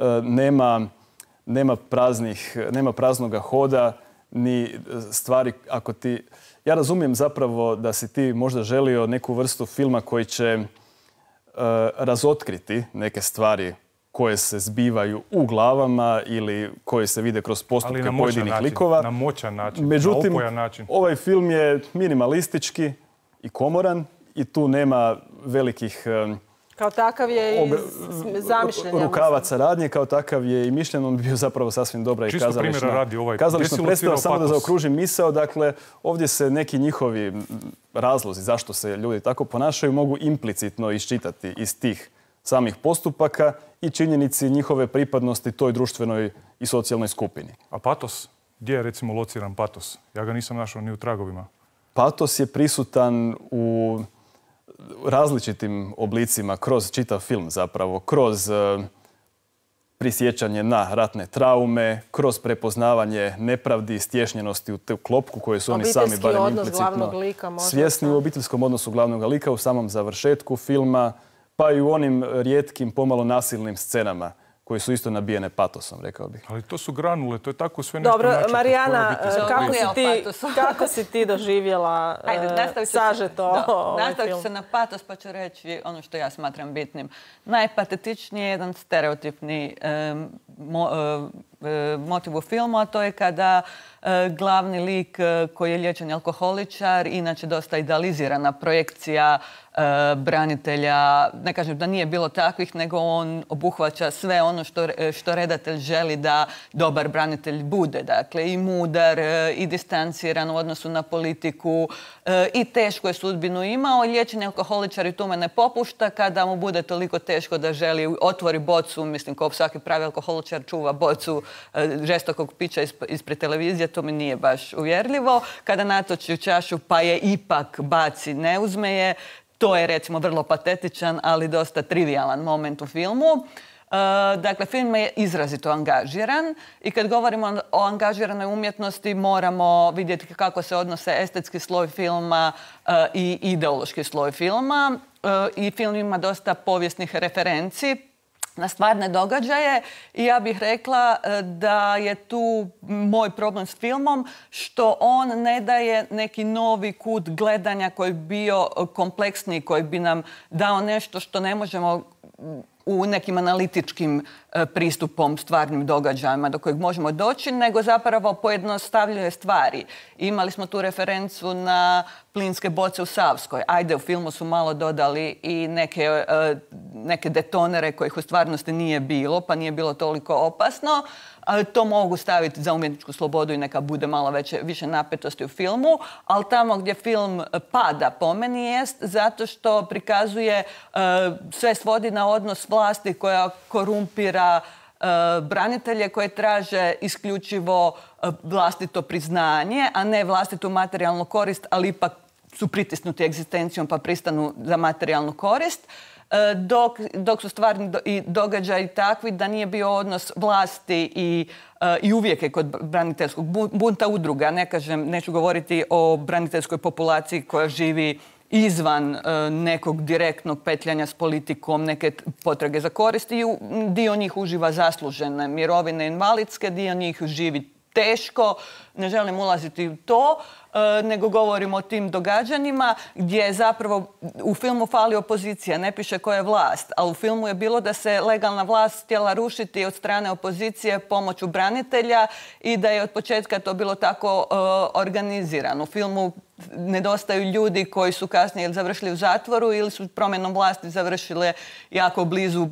Nema praznoga hoda, ni stvari ako ti... Ja razumijem zapravo da si ti možda želio neku vrstu filma koji će razotkriti neke stvari koje se zbivaju u glavama ili koje se vide kroz postupke pojedinih likova. Na moćan način, Međutim, na opojan način. Ovaj film je minimalistički i komoran i tu nema velikih... Kao takav je i zamišljen. Rukavaca radnje, kao takav je i mišljen. On bi bio zapravo sasvim dobra i kazališna predstava. Samo da zaokružim misao. Dakle, ovdje se neki njihovi razlozi zašto se ljudi tako ponašaju mogu implicitno iščitati iz tih samih postupaka i činjenici njihove pripadnosti toj društvenoj i socijalnoj skupini. A patos? Gdje je recimo lociran patos? Ja ga nisam našao ni u tragovima. Patos je prisutan u različitim oblicima kroz čitav film zapravo, kroz prisjećanje na ratne traume, kroz prepoznavanje nepravdi i stješnjenosti u tu klopku koje su oni sami barem implicitno svjesni u obiteljskom odnosu glavnog lika, u samom završetku filma, pa i u onim rijetkim, pomalo nasilnim scenama koji su isto nabijene patosom, rekao bih. Ali to su granule, to je tako sve nešto način. Dobro, Marijana, kako si ti doživjela sažeto ovaj film? Nastavit ću se na patos pa ću reći ono što ja smatram bitnim. Najpatetičniji je jedan stereotipni motiv u filmu, a to je kada glavni lik koji je liječeni alkoholičar, inače dosta idealizirana projekcija branitelja, ne kažem da nije bilo takvih, nego on obuhvaća sve ono što redatelj želi da dobar branitelj bude. Dakle, i mudar, i distanciran u odnosu na politiku, i tešku je sudbinu imao. Liječeni alkoholičar i tome ne popušta kada mu bude toliko teško da želi otvori bocu, mislim, kao svaki pravi alkoholičar čuva bocu žestokog pića ispred televizije, to mi nije baš uvjerljivo. Kada natoči u čašu pa je ipak baci, ne uzme je. To je recimo vrlo patetičan, ali dosta trivialan moment u filmu. Dakle, film je izrazito angažiran i kad govorimo o angažiranoj umjetnosti moramo vidjeti kako se odnose estetski sloj filma i ideološki sloj filma. I film ima dosta povijesnih referenci na stvarne događaje i ja bih rekla da je tu moj problem s filmom što on ne daje neki novi kut gledanja koji bi bio kompleksniji, koji bi nam dao nešto što ne možemo u nekim analitičkim pristupom stvarnim događajima do kojeg možemo doći, nego zapravo pojednostavljuje stvari. Imali smo tu referencu na plinske boce u Savskoj. Ajde, u filmu su malo dodali i neke detonere kojih u stvarnosti nije bilo, pa nije bilo toliko opasno. To mogu staviti za umjetničku slobodu i neka bude malo više napetosti u filmu, ali tamo gdje film pada po meni jest zato što prikazuje, sve svodi na odnos vlasti koja korumpira branitelje koje traže isključivo vlastito priznanje, a ne vlastitu materijalnu korist, ali ipak su pritisnuti egzistencijom pa pristanu za materijalnu korist. Dok su stvarni događaji takvi da nije bio odnos vlasti i uvijek je kod braniteljskog bunta udruga. Neću govoriti o braniteljskoj populaciji koja živi izvan nekog direktnog petljanja s politikom, neke potrage za korist i dio njih uživa zaslužene mirovine invalidske, dio njih živi teško, ne želim ulaziti u to, nego govorimo o tim događanjima gdje zapravo u filmu fali opozicija, ne piše koja je vlast, ali u filmu je bilo da se legalna vlast htjela rušiti od strane opozicije pomoću branitelja i da je od početka to bilo tako organizirano. U filmu nedostaju ljudi koji su kasnije ili završili u zatvoru ili su promjenom vlasti završile jako blizu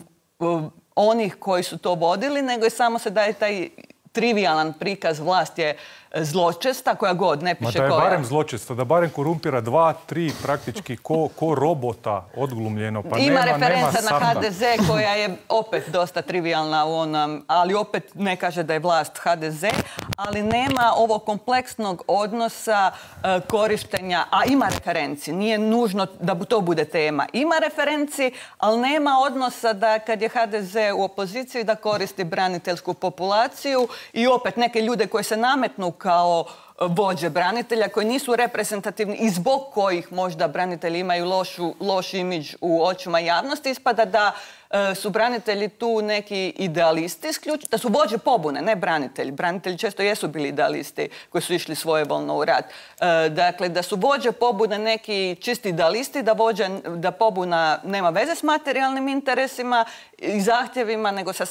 onih koji su to vodili, nego je samo se daje taj trivijalan prikaz, vlast je zločesta, koja god, ne piše koja. Da je barem zločesta, da barem korumpira 2, 3 praktički ko robota odglumljeno, pa ima nema referenca na sarda. HDZ koja je opet dosta trivijalna u onom, ali opet ne kaže da je vlast HDZ, ali nema ovog kompleksnog odnosa korištenja, a ima referenci, nije nužno da to bude tema. Ima referenci, ali nema odnosa da kad je HDZ u opoziciji da koristi braniteljsku populaciju i opet neke ljude koji se nametnu kao vođe branitelja koji nisu reprezentativni i zbog kojih možda branitelji imaju loš imidž u očima javnosti, ispada da su branitelji tu neki idealisti, da su vođe pobune, ne branitelji. Branitelji često jesu bili idealisti koji su išli svojevoljno u rat. Dakle, da su vođe pobune neki čisti idealisti, da pobuna nema veze s materijalnim interesima i zahtjevima, nego sa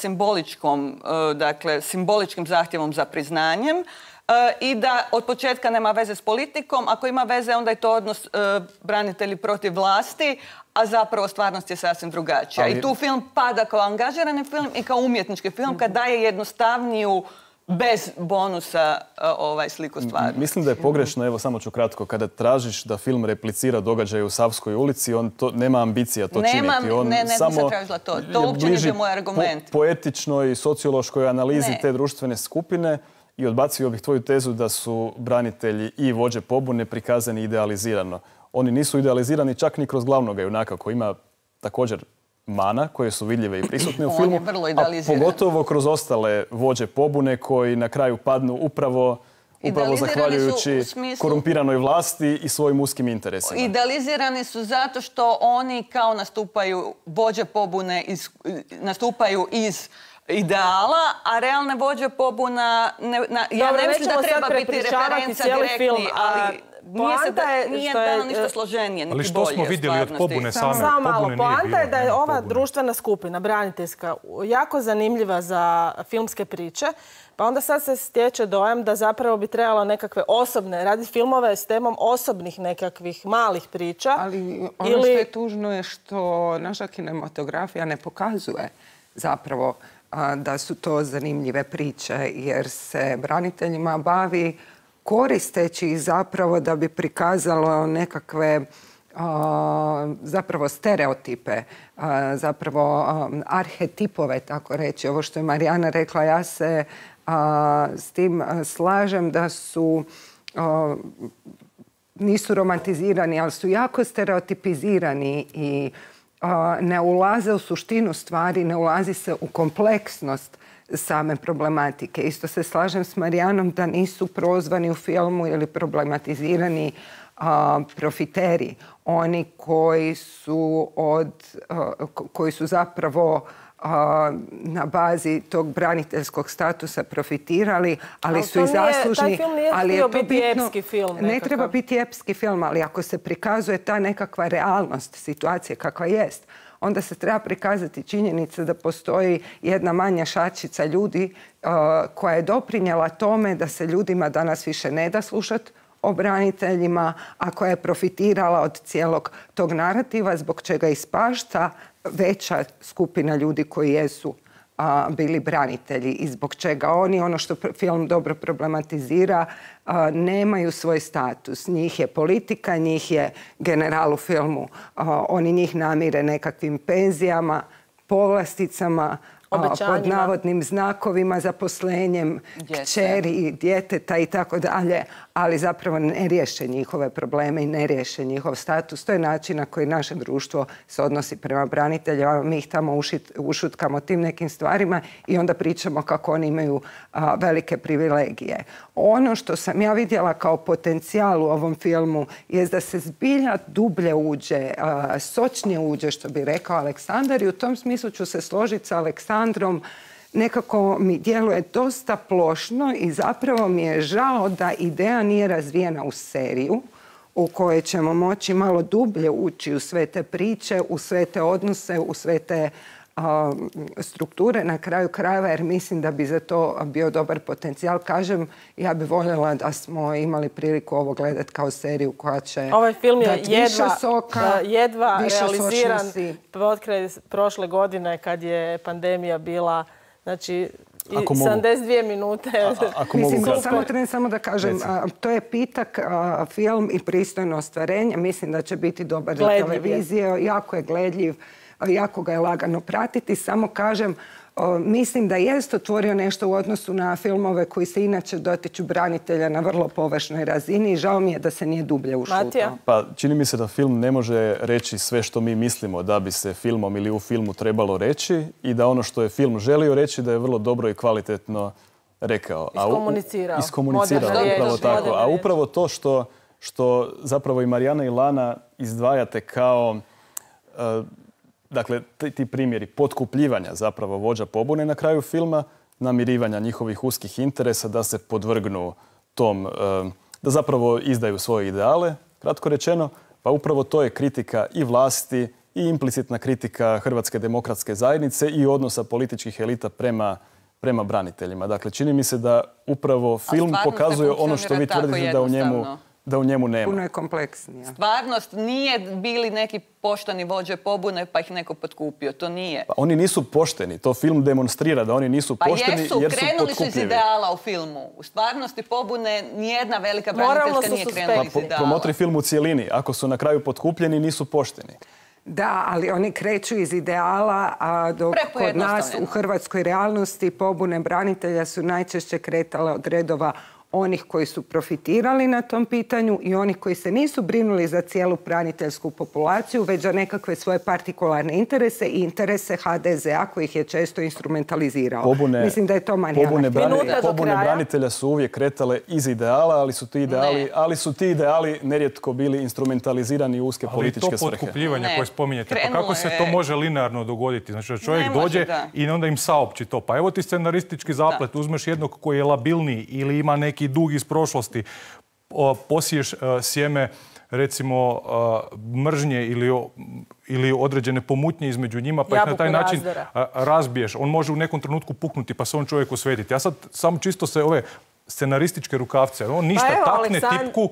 simboličkim zahtjevom za priznanjem. I da od početka nema veze s politikom. Ako ima veze, onda je to odnos branitelji protiv vlasti, a zapravo stvarnost je sasvim drugačija. I tu film pada kao angažirani film i kao umjetnički film kad daje jednostavniju, bez bonusa, sliku stvarnosti. Mislim da je pogrešno, evo samo ću kratko, kada tražiš da film replicira događaje u Savskoj ulici, on to nema ambicija to činiti. On nisam tražila to. To uopće nije bio moj argument. Poetičnoj i sociološkoj analizi te društvene skupine. I odbacio bih tvoju tezu da su branitelji i vođe pobune prikazani idealizirano. Oni nisu idealizirani čak ni kroz glavnog junaka koji ima također mana koje su vidljive i prisutne u filmu, a pogotovo kroz ostale vođe pobune koji na kraju padnu upravo zahvaljujući korumpiranoj vlasti i svojim uskim interesima. Idealizirani su zato što oni kao nastupaju, vođe pobune nastupaju iz ideala, a realne vođe pobuna, ja ne mislim da treba biti referenca direktni, ali nije dano ništa složenije, niti bolje. Ali što smo vidjeli od pobune same? Samo malo, poanta je da je ova društvena skupina, braniteljska, jako zanimljiva za filmske priče, pa onda sad se stječe dojam da zapravo bi trebalo nekakve osobne, radi filmove s temom osobnih nekakvih malih priča. Ali ono što je tužno je što naša kinematografija ne pokazuje zapravo da su to zanimljive priče, jer se braniteljima bavi koristeći ih zapravo da bi prikazalo nekakve zapravo stereotipe, zapravo arhetipove, tako reći. Ovo što je Marijana rekla, ja se s tim slažem da su nisu romantizirani, ali su jako stereotipizirani i ne ulaze u suštinu stvari, ne ulazi se u kompleksnost same problematike. Isto se slažem s Marijanom da nisu prozvani u filmu ili problematizirani profiteri. Oni koji su zapravo na bazi tog braniteljskog statusa profitirali, ali su i zaslužni. Taj film nije htio biti epski film. Ne treba biti epski film, ali ako se prikazuje ta nekakva realnost situacije kakva jest, onda se treba prikazati činjenica da postoji jedna manja šačica ljudi koja je doprinijela tome da se ljudima danas više ne da slušati o braniteljima, a koja je profitirala od cijelog tog narativa, zbog čega ispašta veća skupina ljudi koji jesu bili branitelji i zbog čega oni, ono što film dobro problematizira, nemaju svoj status. Njih je politika, njih je general u filmu. Oni njih namire nekakvim penzijama, povlasticama, pod navodnim znakovima, zaposlenjem kćeri, djeteta i tako dalje, ali zapravo ne riješe njihove probleme i ne riješe njihov status. To je način na koji naše društvo se odnosi prema braniteljima. Mi ih tamo ušutkamo tim nekim stvarima i onda pričamo kako oni imaju velike privilegije. Ono što sam ja vidjela kao potencijal u ovom filmu je da se zbilja dublje uđe, sočnije uđe, što bi rekao Aleksandar, i u tom smislu ću se složiti sa Aleksandrom. Nekako mi djeluje dosta plošno i zapravo mi je žao da ideja nije razvijena u seriju u kojoj ćemo moći malo dublje ući u sve te priče, u sve te odnose, u sve te strukture na kraju krajeva, jer mislim da bi za to bio dobar potencijal. Kažem, ja bi voljela da smo imali priliku ovo gledati kao seriju koja će ovaj film je jedva realiziran potkraj prošle godine kad je pandemija bila, znači, 72 minute. Samo da kažem, to je pitak film i pristojno ostvarenje. Mislim da će biti dobar za televiziju. Jako je gledljiv, jako ga je lagano pratiti. Samo kažem, mislim da jest otvorio nešto u odnosu na filmove koji se inače dotiču branitelja na vrlo površnoj razini i žao mi je da se nije dublje ušutao. Pa čini mi se da film ne može reći sve što mi mislimo da bi se filmom ili u filmu trebalo reći i da ono što je film želio reći da je vrlo dobro i kvalitetno rekao. Iskomunicirao, upravo tako. A upravo to što zapravo i Marijana i Lana izdvajate kao dakle, ti primjeri potkupljivanja zapravo vođa pobune na kraju filma, namirivanja njihovih uskih interesa da se podvrgnu tom, da zapravo izdaju svoje ideale, kratko rečeno, pa upravo to je kritika i vlasti i implicitna kritika Hrvatske demokratske zajednice i odnosa političkih elita prema braniteljima. Dakle, čini mi se da upravo film pokazuje ono što vi tvrdite da u njemu nema. Puno je kompleksnija. Stvarnost nije bili neki pošteni vođe pobune pa ih neko potkupio. To nije. Pa oni nisu pošteni. To film demonstrira da oni nisu pošteni jer su potkupljivi. Krenuli su iz ideala u filmu. U stvarnosti pobune nijedna velika braniteljska nije krenula iz ideala. Promotri film u cijelini. Ako su na kraju potkupljeni, nisu pošteni. Da, ali oni kreću iz ideala, a dok kod nas u hrvatskoj realnosti pobune branitelja su najčešće kretale od redova onih koji su profitirali na tom pitanju i onih koji se nisu brinuli za cijelu braniteljsku populaciju, već za nekakve svoje partikularne interese i interese HDZ-a kojih je često instrumentalizirao. Mislim da je to Marijana. Pobune branitelja su uvijek kretale iz ideala, ali su ti ideali nerijetko bili instrumentalizirani u uske političke svrhe. Ali to potkupljivanje koje spominjete, pa kako se to može linearno dogoditi? Znači da čovjek dođe i onda im saopći to. Pa evo ti scenaristički zaplet, uzmeš jednog koji je labilniji ili ima neki dug iz prošlosti, posiješ sjeme recimo mržnje ili određene pomutnje između njima, pa ih na taj način razbiješ. On može u nekom trenutku puknuti pa se on čovjeku svetiti. Ja sad samo čisto se ove scenarističke rukavce. On ništa takne tipku,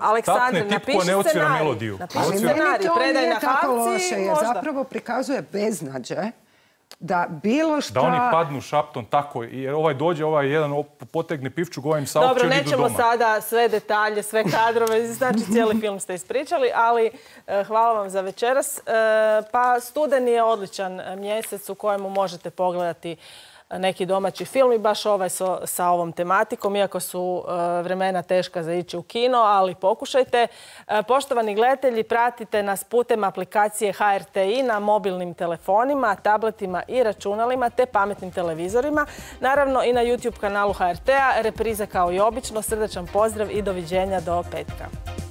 a ne odsvira melodiju. Ali meni to nije tako loše, jer zapravo prikazuje beznađe. Da bilo šta... Da oni padnu šaptom tako, jer ovaj dođe, ovaj jedan potegne pivču, ovim saopći, dobro, nećemo sada sve detalje, sve kadrove, znači cijeli film ste ispričali, ali hvala vam za večeras. Pa studeni je odličan mjesec u kojemu možete pogledati neki domaći film i baš ovaj sa ovom tematikom, iako su vremena teška za ići u kino, ali pokušajte. Poštovani gledatelji, pratite nas putem aplikacije HRT-i na mobilnim telefonima, tabletima i računalima te pametnim televizorima. Naravno i na YouTube kanalu HRT-a. Repriza kao i obično. Srdačan pozdrav i doviđenja do petka.